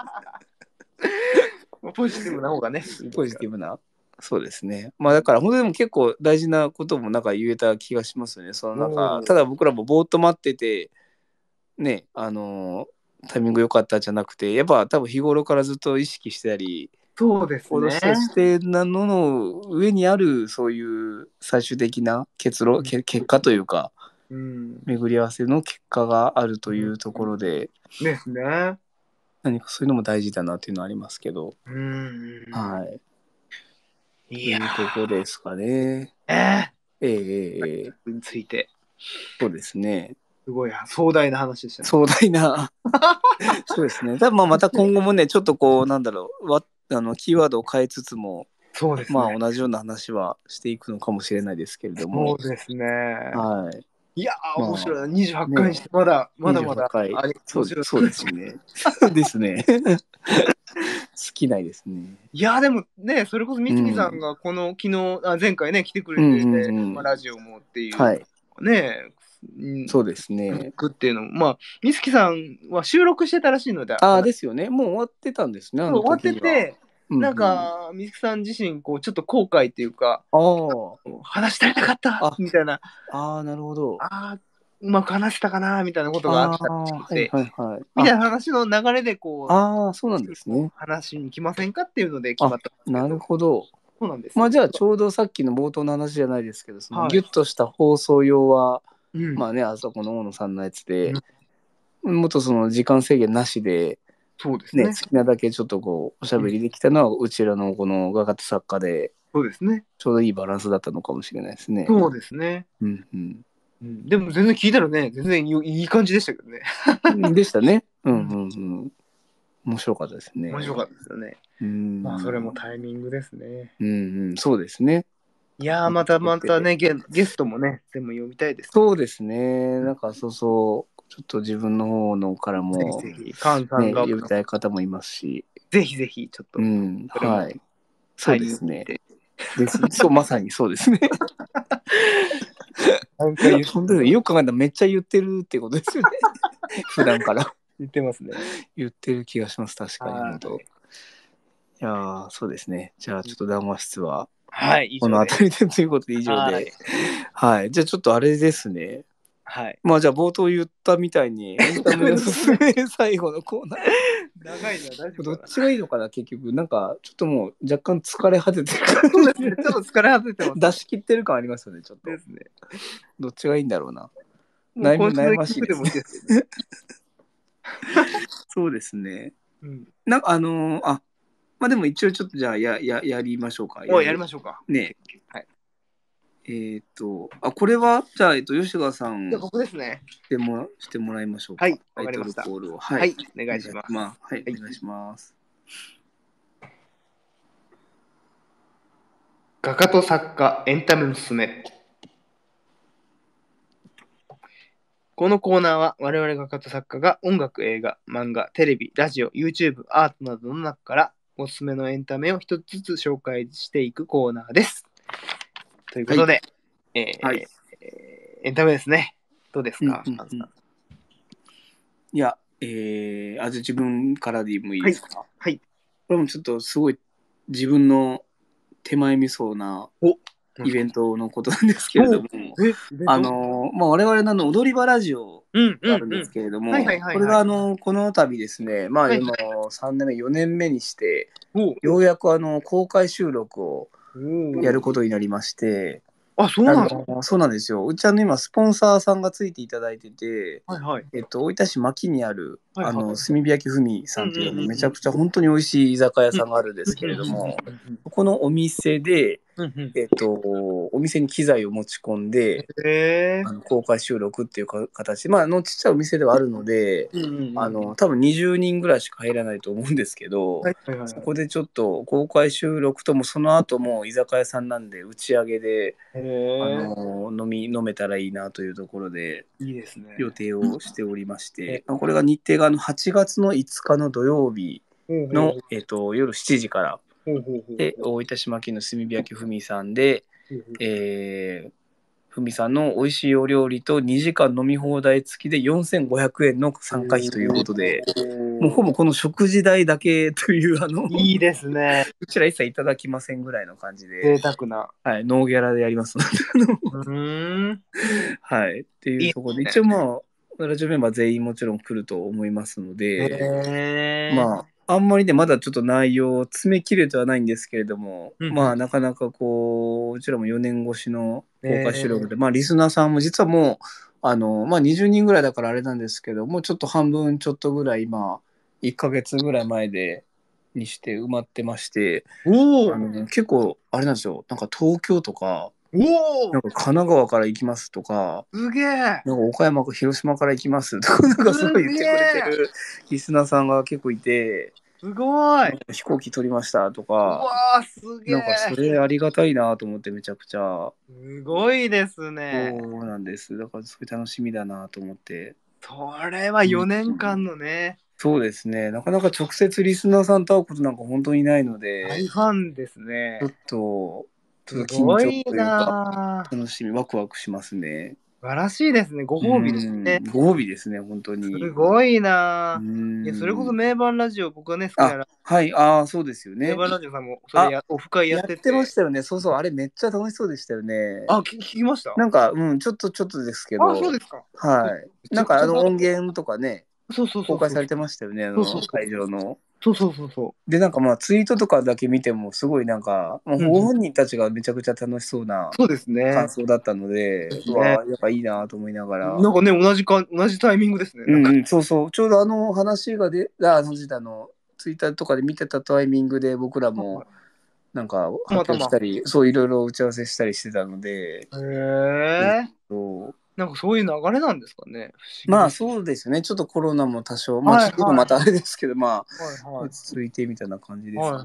ポジティブな方がね、いいポジティブな。そうですね。まあだから本当でも結構大事なこともなんか言えた気がしますよね。なんか、ただ僕らもぼーっと待ってて、ね、タイミング良かったじゃなくて、やっぱ多分日頃からずっと意識してたり、 そうですね。 行動したりしてなのの上にあるそういう最終的な結果というか、巡り合わせの結果があるというところで、 ですね。 何かそういうのも大事だなっていうのはありますけど、はい。 いやというところですかね。 について。 そうですね。 すごい壮大な話でしたね。 壮大な。そうですね。多分また今後もね、ちょっとなんだろう、キーワードを変えつつも、 そうですね。 まあ同じような話はしていくのかもしれないですけれども。 そうですね。 はい。 いやー、 まあ、 面白い。28回にね、 して、まだ 28回。 面白い。 そうですね。ですね。尽きないですね。 いやー、でもね、それこそ美月さんが昨日、前回ね、来てくれて、ラジオもっていう、ね、 そうですね。 っていうのも、まあ、美月さんは収録してたらしいので、 ああ、ですよね。もう終わってたんですね、あの終わって時には。 て、なんか、美月さん自身、ちょっと後悔っていうか、話したりたかったみたいな、 なるほど。 うまく話せたかなみたいなことがあったらしくて、みたいな話の流れで、 そうなんですね。 話に来ませんかっていうので決まったんですけど。 なるほど。 そうなんです。 まあじゃあちょうどさっきの冒頭の話じゃないですけど、ギュッとした放送用は、まあね、あそこの大野さんのやつで、もっと時間制限なしで、 そうですね。 好きなだけちょっとおしゃべりできたのは、うちらのこの画家と作家で、 そうですね。 ちょうどいいバランスだったのかもしれないですね。 そうですね。でも全然聞いたらね、全然いい感じでしたけどね。 でしたね。面白かったですね。 面白かったですよね。まあそれもタイミングですね。 そうですね。 いやー、またね、ゲストもね、全部読みたいです、ね。 そうですね。なんかちょっと自分の方のからも、 ぜひ、カンさんが、 呼びたい方もいますし。 ぜひぜひ、ちょっと、 はい。そうですね。そう、まさにそうですね。本当によく考えたらめっちゃ言ってるってことですよね。普段から。 言ってますね。 言ってる気がします、確かに。本当。いやそうですね。じゃあちょっと談話室は、この辺りでということで以上で。はい。じゃあちょっとあれですね。 はい。 まあじゃあ冒頭言ったみたいに、エンタメのすすめ最後のコーナー。 長いな、大丈夫。 どっちがいいのかな、結局。なんか、ちょっともう若干疲れ果ててる感じ。そうですね。ちょっと疲れ果ててます。 出し切ってる感ありますよね、ちょっと。 ですね。 どっちがいいんだろうな。 悩ましいですね。そうですね。なんかまあでも一応ちょっとじゃあやりましょうか。 やりましょうか。 ね。 はい。 これは、じゃあ、吉川さん、 僕ですね。 してもらいましょうか。 はい、わかりました。 はい、 お願いします。 はい、お願いします。 画家と作家、エンタメのすすめ。このコーナーは我々画家と作家が音楽、映画、漫画、テレビ、ラジオ、YouTube、アートなどの中からおすすめのエンタメを一つずつ紹介していくコーナーです。ということで、エンタメですね。どうですか、 いや、じゃあ自分からでもいいですか。 はい。 これもちょっとすごい自分の手前味噌なイベントのことなんですけれども、我々の踊り場ラジオがあるんですけれども、これがこの度ですね、今3年目、4年目にして、ようやく公開収録をやることになりまして、そうなんですよ。うち今スポンサーさんがついていただいてて、大分市牧にある炭火焼きふみさんというめちゃくちゃ本当に美味しい居酒屋さんがあるんですけれども、ここのお店でお店に機材を持ち込んで公開収録っていう形で、ちっちゃいお店ではあるので、多分20人ぐらいしか入らないと思うんですけど、そこでちょっと公開収録ともその後も居酒屋さんなんで打ち上げで飲めたらいいなというところで予定をしておりまして、これが日程が8月の5日の土曜日の夜7時からで、大分市牧の炭火焼きふみさんで、ふみさんの美味しいお料理と2時間飲み放題付きで4500円の参加費ということで、もうほぼこの食事代だけといういいですね。 うちら一切いただきませんぐらいの感じで、 贅沢な。 はい、ノーギャラでやりますので、はい、っていうところで、一応ラジオメンバー全員もちろん来ると思いますので、あんまりね、まだちょっと内容を詰め切れてはないんですけれども、なかなかうちらも4年越しの公開収録で、リスナーさんも実はもう、20人ぐらいだからあれなんですけど、もうちょっと半分ちょっとぐらい今、1ヶ月ぐらい前にして埋まってまして、結構、あれなんですよ、なんか東京とか、なんか神奈川から行きますとか、 すげえ。 なんか岡山か広島から行きますとか、なんかすごい言ってくれてるリスナーさんが結構いて、 すごい。 飛行機取りましたとか、 わー、すげえ。 なんかそれありがたいなと思ってめちゃくちゃ。 すごいですね。 そうなんです。だからすごい楽しみだなと思って。 それは4年間のね。 そうですね。なかなか直接リスナーさんと会うことなんか本当にないので、 大ファンですね。 ちょっと緊張というか、楽しみ、ワクワクしますね。 素晴らしいですね。ご褒美ですね。 ご褒美ですね、本当に。 すごいな。いや、それこそ名盤ラジオ、僕はね、好きなら。 はい、そうですよね。 名盤ラジオさんも、それオフ会やってましたよね。そうそう、あれめっちゃ楽しそうでしたよね。 聞きました？ なんか、ちょっとですけど。 そうですか。 はい。なんか音源とかね、公開されてましたよね、会場の。で、なんかツイートとかだけ見ても、すごいなんか、ご本人たちがめちゃくちゃ楽しそうな感想だったので、やっぱいいなと思いながら。 なんかね、同じタイミングですね。 そうそう。ちょうど話がツイッターとかで見てたタイミングで僕らも、なんか発表したり、そういろいろ打ち合わせしたりしてたので。 なんかそういう流れなんですかね。 そうですね。ちょっとコロナも多少、ちょっとまたあれですけど、落ち着いてみたいな感じですね。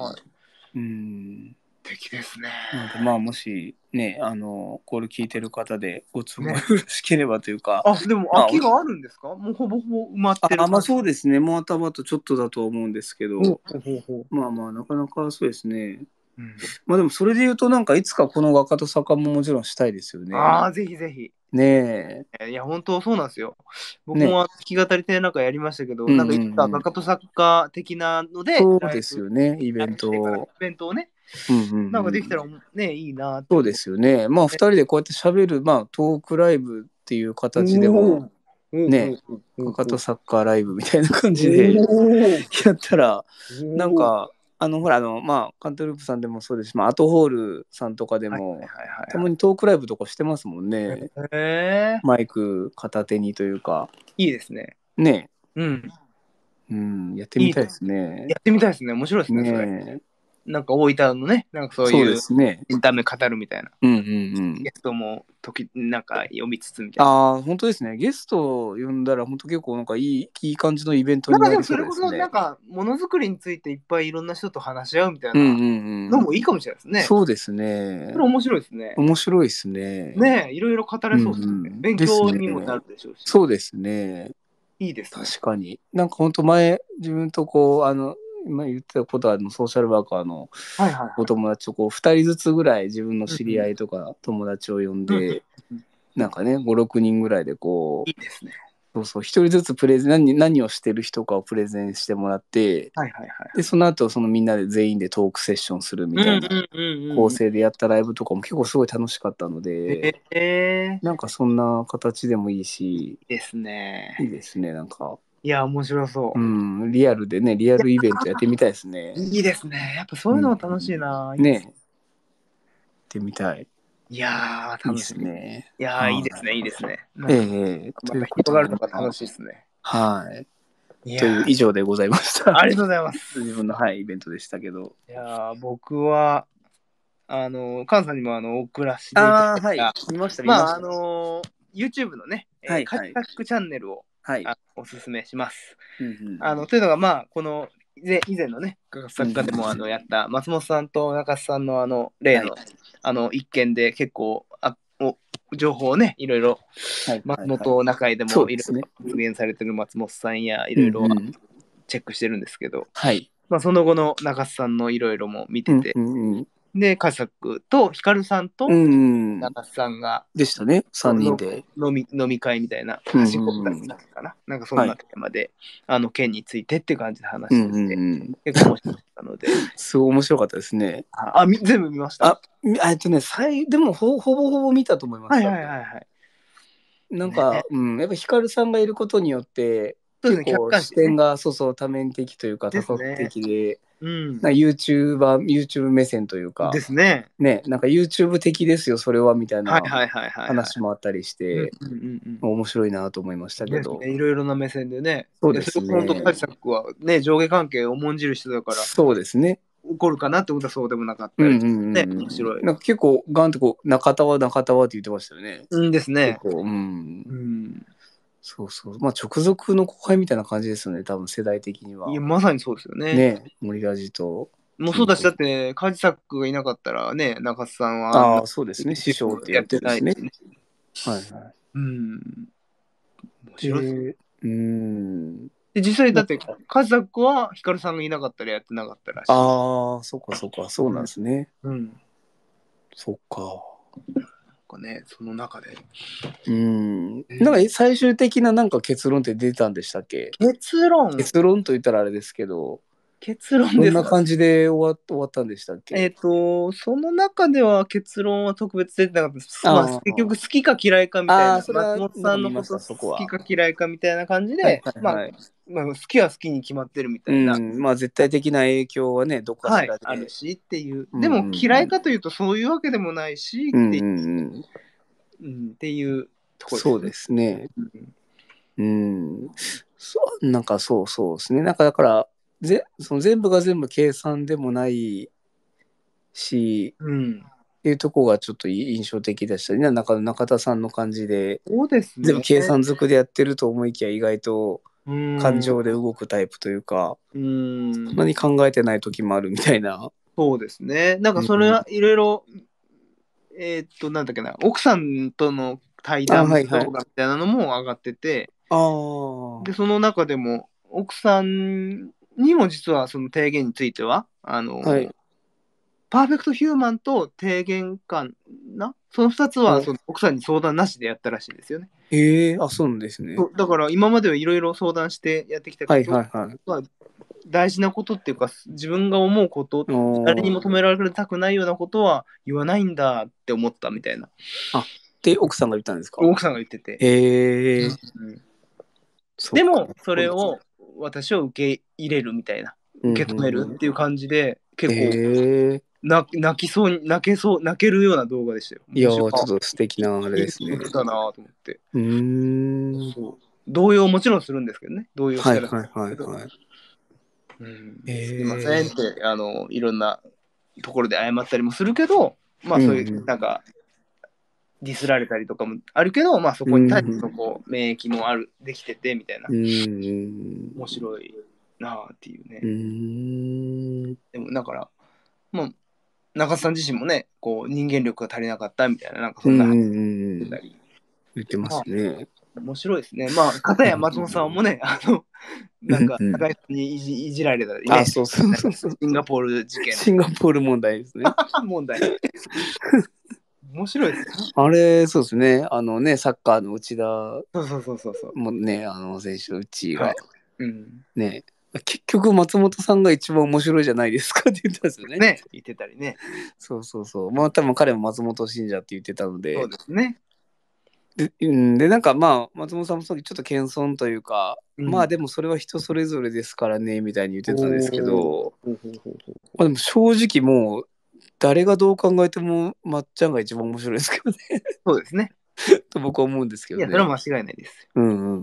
素敵ですね。 もしね、これ聞いてる方でご都合よろしければというか。 でも空きがあるんですか？もうほぼ埋まってる。 そうですね。もう頭とちょっとだと思うんですけど。なかなかそうですね。でもそれで言うとなんかいつかこの画家と作家ももちろんしたいですよね。 ぜひぜひ。 ねえ。いや本当そうなんですよ。僕も弾き語りでなんかやりましたけど、なんかいつか画家と作家的なので、 そうですよね、イベントをね。なんかできたらね、いいな。 そうですよね。2人でこうやって喋る、トークライブっていう形でも、ね、画家とサッカーライブみたいな感じでやったら、なんか、ほら、カントループさんでもそうですし、アトホールさんとかでも、たまにトークライブとかしてますもんね。マイク片手にというか。 いいですね。 ね。やってみたいですね。 やってみたいですね。面白いですね、それ。 なんか大分のね、なんかそういうエンタメ語るみたいな。ゲストもなんか読みつつみたいな。 ああ、本当ですね。ゲストを呼んだら本当結構なんかいい感じのイベントになりそうですね。 なんかでもそれこそなんかものづくりについていっぱいいろんな人と話し合うみたいなのもいいかもしれないですね。 そうですね。 それ面白いですね。 面白いですね。 ねえ、いろいろ語れそうですね。勉強にもなるでしょうし。 そうですね。 いいですね。 確かに。なんか本当前、自分とこう、今言ってたことはソーシャルワーカーのお友達とこう2人ずつぐらい自分の知り合いとか友達を呼んで、なんかね、5、6人ぐらいでこう、 いいですね。 そうそう、一人ずつ何をしてる人かをプレゼンしてもらって、で、その後、みんなで全員でトークセッションするみたいな構成でやったライブとかも結構すごい楽しかったので、なんかそんな形でもいいし、 いいですね。 いいですね、なんか。 いや、面白そう。 リアルでね、リアルイベントやってみたいですね。 いいですね。やっぱそういうのも楽しいな。 ね。やってみたい。 いやー、楽しいですね。 いやー、いいですね、いいですね。 ということがあるのが楽しいですね。 はい。という以上でございました。 ありがとうございます。 自分のイベントでしたけど。 いやー、僕は、菅さんにも送らせていただいた。見ました、見ました。 YouTube のね、カジサックチャンネルをおすすめします。というのが、この以前のね、作家でもやった松本さんと中洲さんの例の一件で結構情報をね、いろいろ松本中井でもいろいろ発言されてる松本さんやいろいろチェックしてるんですけど、その後の中洲さんのいろいろも見てて、で、カジサックとヒカルさんと中洲さんがでしたね、3人で飲み会みたいな、端っこだったかな、なんかそんなテーマで、件についてって感じで話してて、結構面白かったので。 すごい面白かったですね。 全部見ました？ でもほぼほぼ見たと思います。なんか、やっぱヒカルさんがいることによって、結構視点が多面的というか多角的で、YouTube 目線というか、 ですね。 なんか YouTube 的ですよ、それはみたいな話もあったりして、面白いなと思いましたけど。 いろいろな目線でね。 そうですね。 本当、カジサックはね、上下関係を重んじる人だから、 そうですね。 怒るかなってことはそうでもなかったりね、面白い。 なんか結構ガンとこう、中田はって言ってましたよね。 ですね。 そうそう。直属の後輩みたいな感じですよね、多分世代的には。 いや、まさにそうですよね。 森ラジと。 もうそうだし、だって、カジサックがいなかったらね、中津さんは。 そうですね、師匠ってやってないですね。面白いです。 実際だって、カジサックはヒカルさんがいなかったらやってなかったらしい。 そうか、そうなんですね。そっか。 その中で。 なんか最終的ななんか結論って出たんでしたっけ？ 結論と言ったらあれですけど。 結論ですか？ どんな感じで終わったんでしたっけ？ その中では結論は特別出てなかったです。結局好きか嫌いかみたいな、松本さんのこと好きか嫌いかみたいな感じで、好きは好きに決まってるみたいな。 絶対的な影響はね、どっかしらであるしっていう。でも嫌いかというとそういうわけでもないしっていうところです。 そうですね。なんかそうですね。なんかだからその全部が全部計算でもないし、っていうところがちょっと印象的でしたね。中田さんの感じで、全部計算づくでやってると思いきや意外と感情で動くタイプというか、そんなに考えてない時もあるみたいな。 そうですね。なんかそれはいろいろ、なんだっけな、奥さんとの対談動画みたいなのも上がってて、で、その中でも奥さんにも実はその提言については、パーフェクトヒューマンと提言感その2つはその奥さんに相談なしでやったらしいんですよね。 そうなんですね。 だから今まではいろいろ相談してやってきたけど、大事なことっていうか、自分が思うこと、誰にも止められたくないようなことは言わないんだって思ったみたいな。 で、奥さんが言ったんですか？ 奥さんが言ってて。でも、それを私は受け入れるみたいな、受け止めるっていう感じで、結構、泣けるような動画でしたよ。 いや、ちょっと素敵なあれですね。 だなと思って。動揺もちろんするんですけどね。動揺したら。すいませんって、いろんなところで謝ったりもするけど、まあそういうなんかディスられたりとかもあるけど、まあそこに対してのこう免疫もできててみたいな、面白いなあっていうね。でもだからまあ中田さん自身もね、こう人間力が足りなかったみたいな、なんかそんな話言ったり、 言ってますね。 面白いですね。まあ片や松本さんもね、なんか高井さんにいじられたりね、 そうシンガポール事件、 シンガポール問題ですね。 問題。面白いですね。 あれ、そうですね。サッカーの内田もね、選手の内が、ね、結局松本さんが一番面白いじゃないですかって言ったんですよね。 ね、言ってたりね。 まあ多分彼も松本信者って言ってたので。 そうですね。 でなんかまあ松本さんもさっきちょっと謙遜というか、まあでもそれは人それぞれですからねみたいに言ってたんですけど、まあでも正直もう誰がどう考えてもまっちゃんが一番面白いですけどね。 そうですね。 と僕は思うんですけどね。 いや、それは間違いないです。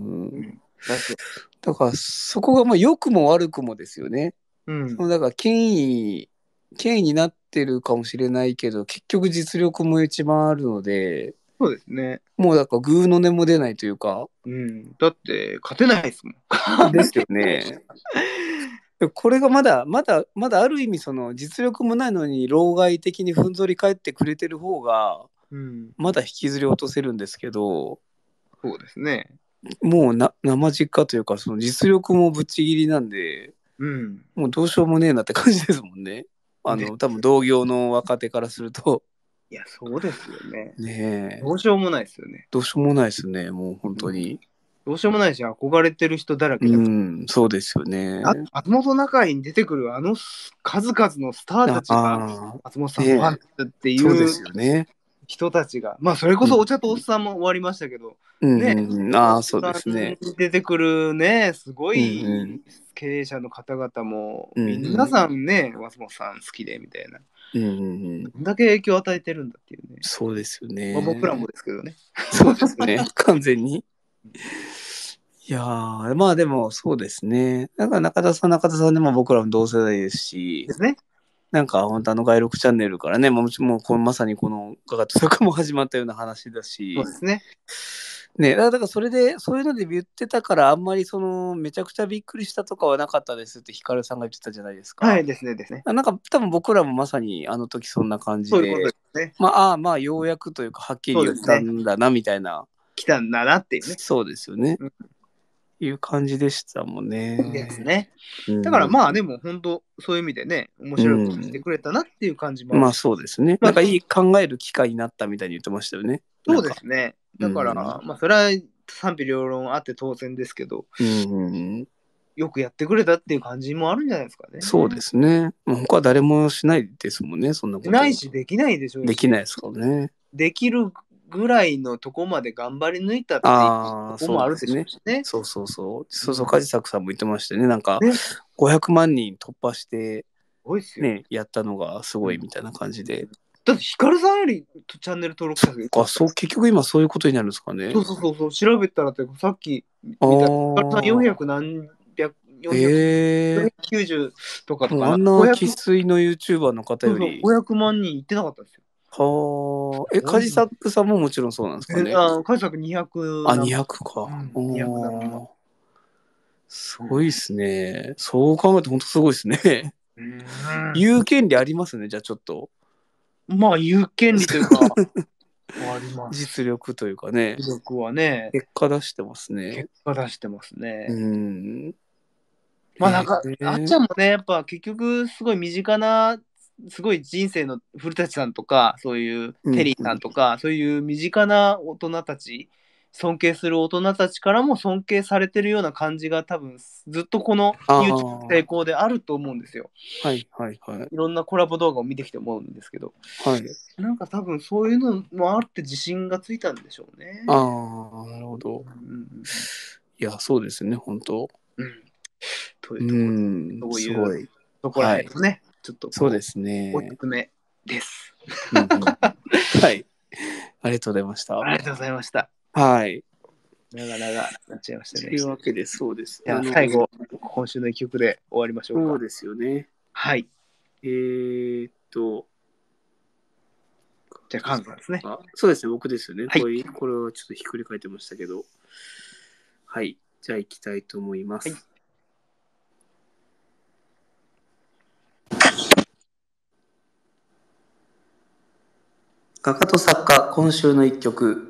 だからそこがまあ良くも悪くもですよね。だから権威になってるかもしれないけど、結局実力も一番あるので、 そうですね。 もうだからグーの音も出ないというか。 だって勝てないですもん。 ですよね。これがまだある意味その実力もないのに老害的にふんぞり返ってくれてる方がまだ引きずり落とせるんですけど、 そうですね。 もう生実家というかその実力もぶっちぎりなんで、もうどうしようもねえなって感じですもんね。多分同業の若手からすると。 いや、そうですよね。 ねえ。 どうしようもないですよね。 どうしようもないですね、もう本当に。 どうしようもないし、憧れてる人だらけだからそうですよね。 松本中井に出てくる数々のスターたちが松本さんのファンっていう、 そうですよね。 人たちが、まあそれこそお茶とおっさんも終わりましたけど、 そうですね。 出てくるね、すごい経営者の方々も、皆さんね、松本さん好きでみたいな。どんだけ影響を与えてるんだっていうね。 そうですよね。 僕らもですけどね。 そうですね。完全に。いやまあでもそうですね。なんか中田さんでも僕らも同世代ですし。 ですね。 なんか本当外録チャンネルからね、もうまさにこのガガと坂も始まったような話だし。 そうですね。 ね、だからそういうので言ってたからあんまりめちゃくちゃびっくりしたとかはなかったですってヒカルさんが言ってたじゃないですか。 はいですね。 なんか多分僕らもまさにあの時そんな感じで。 そういうことですね。 まあようやくというかはっきり言ったんだなみたいな。 来たんだなっていうね。 そうですよね。いう感じでしたもんね。 ですね。だからまあでも本当そういう意味でね、面白くしてくれたなっていう感じも。 まあそうですね。なんかいい考える機会になったみたいに言ってましたよね。 そうですね。だからまあそれは賛否両論あって当然ですけど、よくやってくれたっていう感じもあるんじゃないですかね。 そうですね。他は誰もしないですもんね、そんなこと。 ないしできないでしょうし。 できないですからね。 できるぐらいのとこまで頑張り抜いたっていうとこもあるでしょうしね。 そう、梶作さんも言ってましたね。なんか、500万人突破して、ね、やったのがすごいみたいな感じで。 だってヒカルさんよりチャンネル登録者数結局今そういうことになるんですかね。 そう調べたらってさっき見たヒカルさん400何百490とかあんな生粋の YouTuber の方より 500万人いってなかったんですよ。 はあ。カジサックさんももちろんそうなんですかね。 カジサック200。 200か。200すごいっすね。そう考えて本当すごいっすね。言う権利ありますね、じゃあちょっと。 まあ言う権利というか実力というかね。 実力はね。 結果出してますね。 結果出してますね。まあなんか、あっちゃんもね、やっぱ結局すごい身近な、すごい人生の古舘さんとか、そういうテリーさんとか、そういう身近な大人たち、尊敬する大人たちからも尊敬されてるような感じが多分ずっとこの YouTube 成功であると思うんですよ。 いろんなコラボ動画を見てきて思うんですけど、なんか多分そういうのもあって自信がついたんでしょうね。 なるほど。いや、そうですね、本当。 というところ、そういうところですね。ちょっとそうですね。 おすすめです。 はい。ありがとうございました。 ありがとうございました。 はい。 長々なっちゃいましたね。 というわけで、そうです。 じゃあ最後、今週の一曲で終わりましょうか。 そうですよね。 はい。 じゃあ、カンさんですね。 そうですね、僕ですよね。 はい、 これはちょっとひっくり返ってましたけど。はい。じゃあ、行きたいと思います。はい、画家と作家、今週の一曲。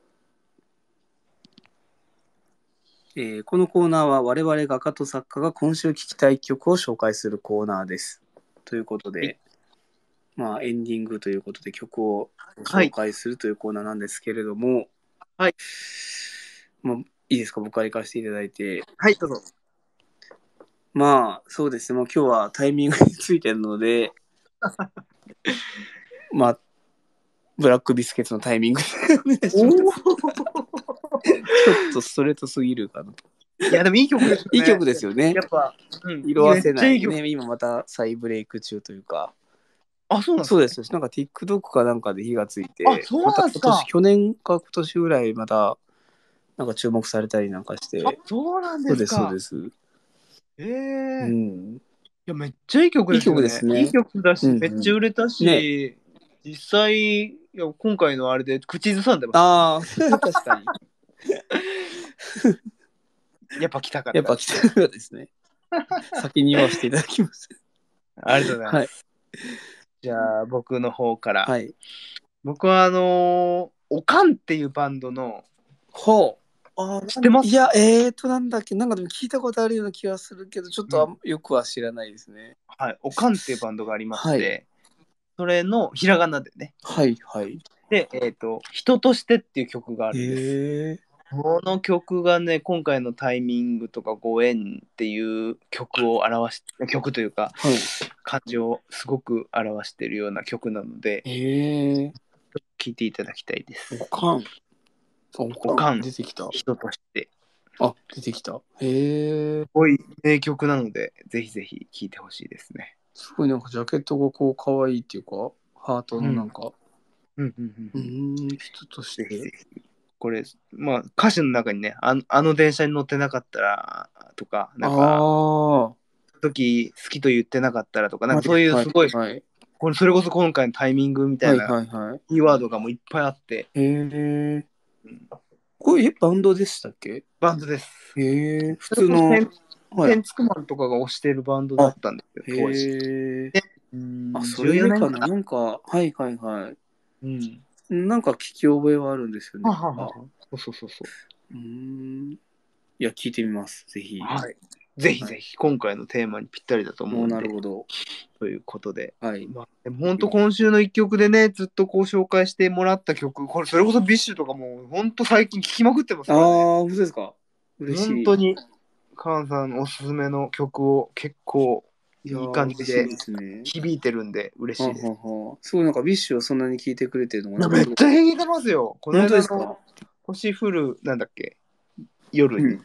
このコーナーは我々画家と作家が今週聴きたい曲を紹介するコーナーです。ということで、はい、まあエンディングということで曲を紹介するというコーナーなんですけれども、はい。もういいですか、僕から行かせていただいて。 はい、どうぞ。 まあ、そうですね、もう今日はタイミングについてるので、まあ、ブラックビスケッツのタイミングでお願いします。ちょっとストレートすぎるかなと。 いや、でもいい曲ですよね。 いい曲ですよね。 やっぱ、 色あせないね。今また再ブレイク中というか。 あ、そうなんですか。 そうです。なんか TikTok かなんかで火がついて、 あ、そうなんですか。 去年か今年ぐらいまたなんか注目されたりなんかして。 あ、そうなんですか。 そうです、そうです。 うん。いや、めっちゃいい曲ですよね。いい曲ですね。いい曲だし、めっちゃ売れたし、ね、実際、いや今回のあれで口ずさんでます。 ああ、確かに。 やっぱ来たかった。 やっぱ来たかったですね。先に言わせていただきます。 ありがとうございます。はい、じゃあ、僕の方から。 はい、 僕はおかんっていうバンドの、 ほう。 知ってます？ いや、なんだっけ、なんかでも聞いたことあるような気がするけど、ちょっとよくは知らないですね。 はい、おかんっていうバンドがありまして、はい、それのひらがなでね。 はいはい。 で、人としてっていう曲があるんです。この曲がね、今回のタイミングとかご縁っていう曲を表し、曲というか、はい、感じをすごく表しているような曲なので、聴いていただきたいです。おかん出てきた。 人として。 あ、出てきた。 すごい名曲なので、ぜひぜひ聴いてほしいですね。 すごいなんかジャケットがこう可愛いっていうか、ハートのなんか。人として。 ぜひぜひ。これ、まあ歌詞の中にね、あの電車に乗ってなかったらとか、なんか、時好きと言ってなかったらとか、なんかそういうすごい、はい、これそれこそ今回のタイミングみたいなキーワードがもういっぱいあって。 これバンドでしたっけ？ バンドです。 普通のテンツクマンとかが推しているバンドだったんですよ、当時。 それでかな、なんか、はいはいはい。なんか聞き覚えはあるんですよね。 そう。 いや、聞いてみます、ぜひ。 はい。ぜひぜひ、今回のテーマにぴったりだと思うんで。 なるほど。 ということで。 はい。 でも本当今週の一曲でね、ずっとこう紹介してもらった曲、これそれこそビッシュとかも本当最近聴きまくってますからね。 本当ですか。嬉しい。 本当に、カンさんおすすめの曲を結構いい感じで響いてるんで嬉しいです。 すごいなんかビッシュをそんなに聴いてくれてるのがめっちゃ聴いてますよ。 本当ですか。 星降る、なんだっけ、夜に。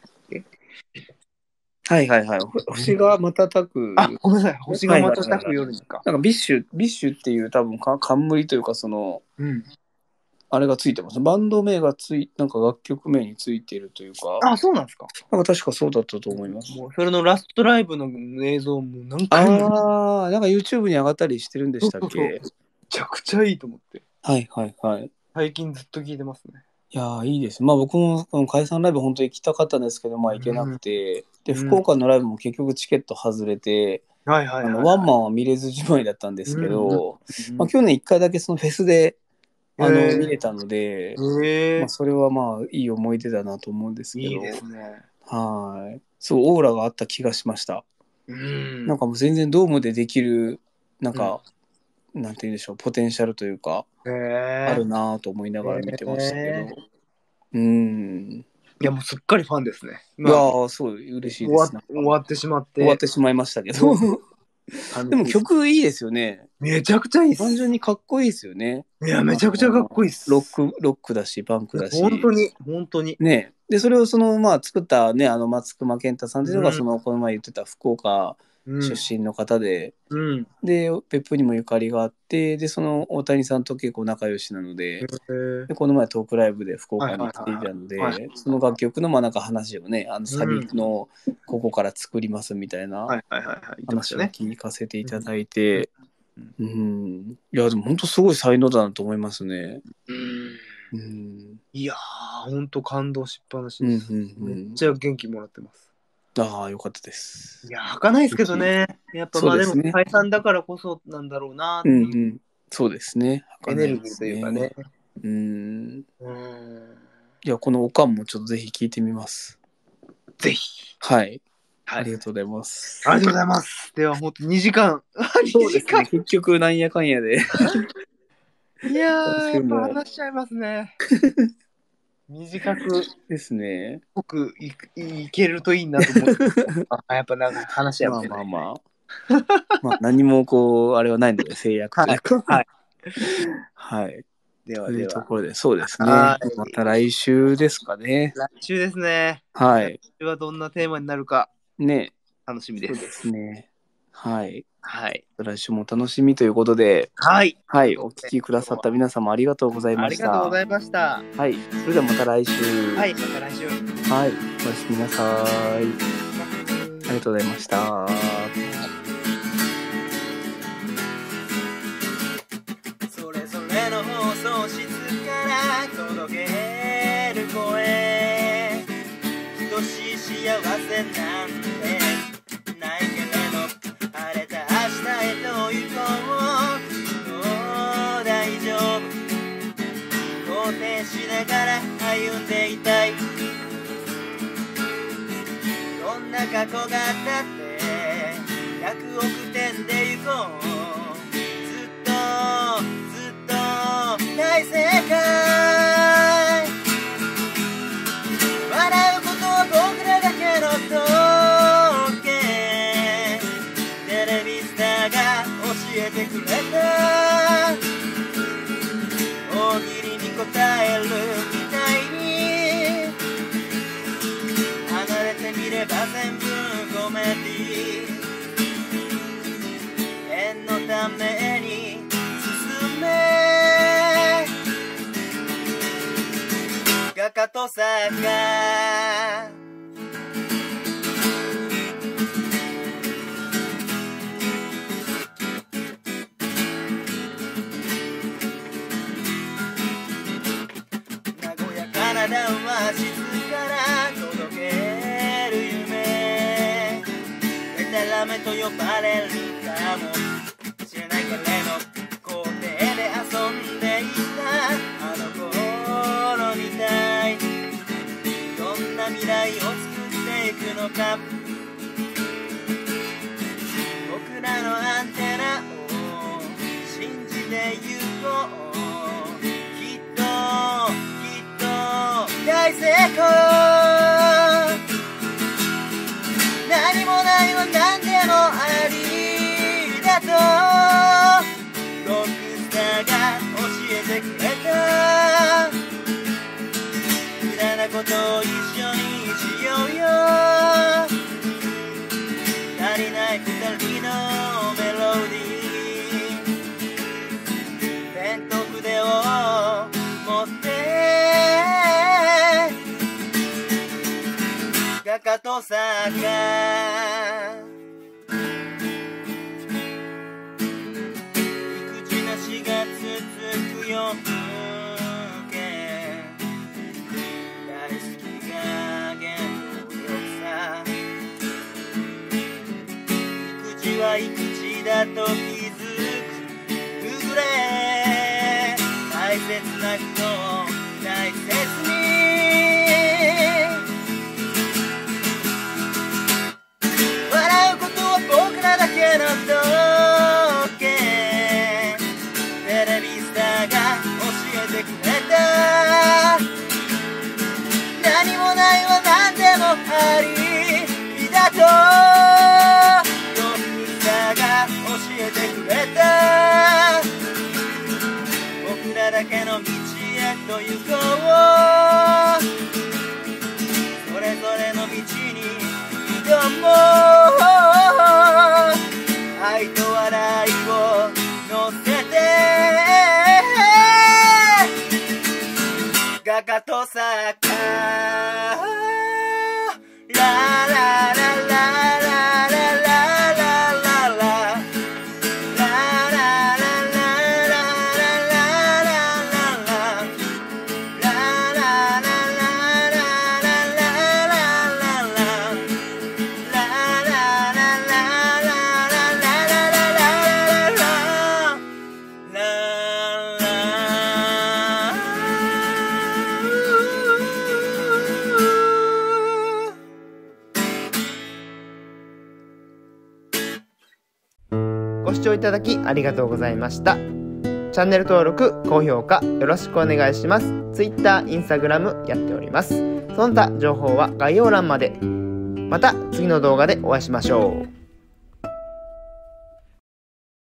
はいはいはい。星が瞬く。 あ、ごめんなさい。星が瞬く夜にか。 なんかビッシュっていう多分冠というかその、あれがついてます。バンド名がなんか楽曲名についているというか。 あ、そうなんですか。 なんか確かそうだったと思います。 もうそれのラストライブの映像も何回も。 なんか YouTube に上がったりしてるんでしたっけ？めちゃくちゃいいと思って。 はいはいはい。 最近ずっと聞いてますね。 いやいいです。まあ僕も解散ライブ本当に行きたかったんですけど、まあ行けなくて、で、福岡のライブも結局チケット外れて、ワンマンは見れずじまいだったんですけど、まあ去年1回だけそのフェスで見れたので、まあそれはまあいい思い出だなと思うんですけど、 いいですね。 はい。そう、オーラがあった気がしました。なんかもう全然ドームでできる、なんか、なんて言うんでしょう、ポテンシャルというか、あるなぁと思いながら見てましたけど。 いや、もうすっかりファンですね。 いやー、そう、嬉しいです。 終わってしまって。 終わってしまいましたけど。でも曲いいですよね。 めちゃくちゃいいっす。 単純にかっこいいですよね。 いや、めちゃくちゃかっこいいっす。 ロックだし、パンクだし。 本当に。 ね。で、それをまあ作ったね、松隈健太さんっていうのが、この前言ってた福岡出身の方で、で、別府にもゆかりがあって、で、その大谷さんと結構仲良しなので、でこの前トークライブで福岡に来ていたので、その楽曲のまあなんか話をね、サビのここから作りますみたいな話を聞かせていただいて、 うん。いや、でも本当すごい才能だなと思いますね。 いやー、ほんと感動しっぱなしです。めっちゃ元気もらってます。 ああ、よかったです。 いや、儚いですけどね。やっぱまあでも、 ね、 解散だからこそなんだろうなっていう。 そうですね。 エネルギーというかね。 いや、このおかんもちょっとぜひ聞いてみます。 ぜひ。 はい。ありがとうございます。 ありがとうございます。では、ほんと2時間。 そうですね。結局、なんやかんやで。 いやー、やっぱ話しちゃいますね。短くですね。 僕いけるといいなと思って。やっぱなんか話しちゃいますね。 まあ何もこう、あれはないので、制約というか。はい。はい。 ではというところで、そうですね。また来週ですかね。 来週ですね。 はい。 来週はどんなテーマになるか。 ね。 楽しみです。 そうですね。はい。 はい。 来週も楽しみということで、 はい。 はい。お聞きくださった皆様ありがとうございました。 ありがとうございました。 はい。それではまた来週。 はい。また来週。 はい。おやすみなさい。ありがとうございました。 それぞれの放送室から届ける声、等しい幸せなんてないけれど、晴れた明日へと行こう。もう大丈夫、肯定しながら歩んでいたい。どんな過去があったって100億点で行こう。ずっと大正解。笑うことは僕らだけの時計。テレビスターが教えてくれた。大喜利に答えるみたいに、離れてみれば全部コメディ。縁のために進め、画家と作家。和やかな談話室から届ける夢、デタラメと呼ばれるかもしれないけれど、校庭で遊んでいたあの頃みたい。どんな未来を作っていくのか。僕らのアンテナを信じてゆこう。きっと大成功。何もないは何でもありだとロックスターが教えてくれた。無駄なことを一緒にしようよ。足りない二人のメロディー、ペンと筆を持って画家と作家。育児なしが続く夜更け、大好きが原動力さ。育児は育児だと気づくぐれ、大切な人を大切に。笑うことは僕らだけの時計。テレビスターが教えてくれた。何もないは何でもありだとロックスターが教えてくれた。僕らだけの道へと行こう。それぞれの道に挑もう。愛と笑いを乗せて画家と作家。ララララララララララララご視聴いただきありがとうございました。チャンネル登録、高評価よろしくお願いします。Twitter、Instagram やっております。その他情報は概要欄まで。また次の動画でお会いしましょう。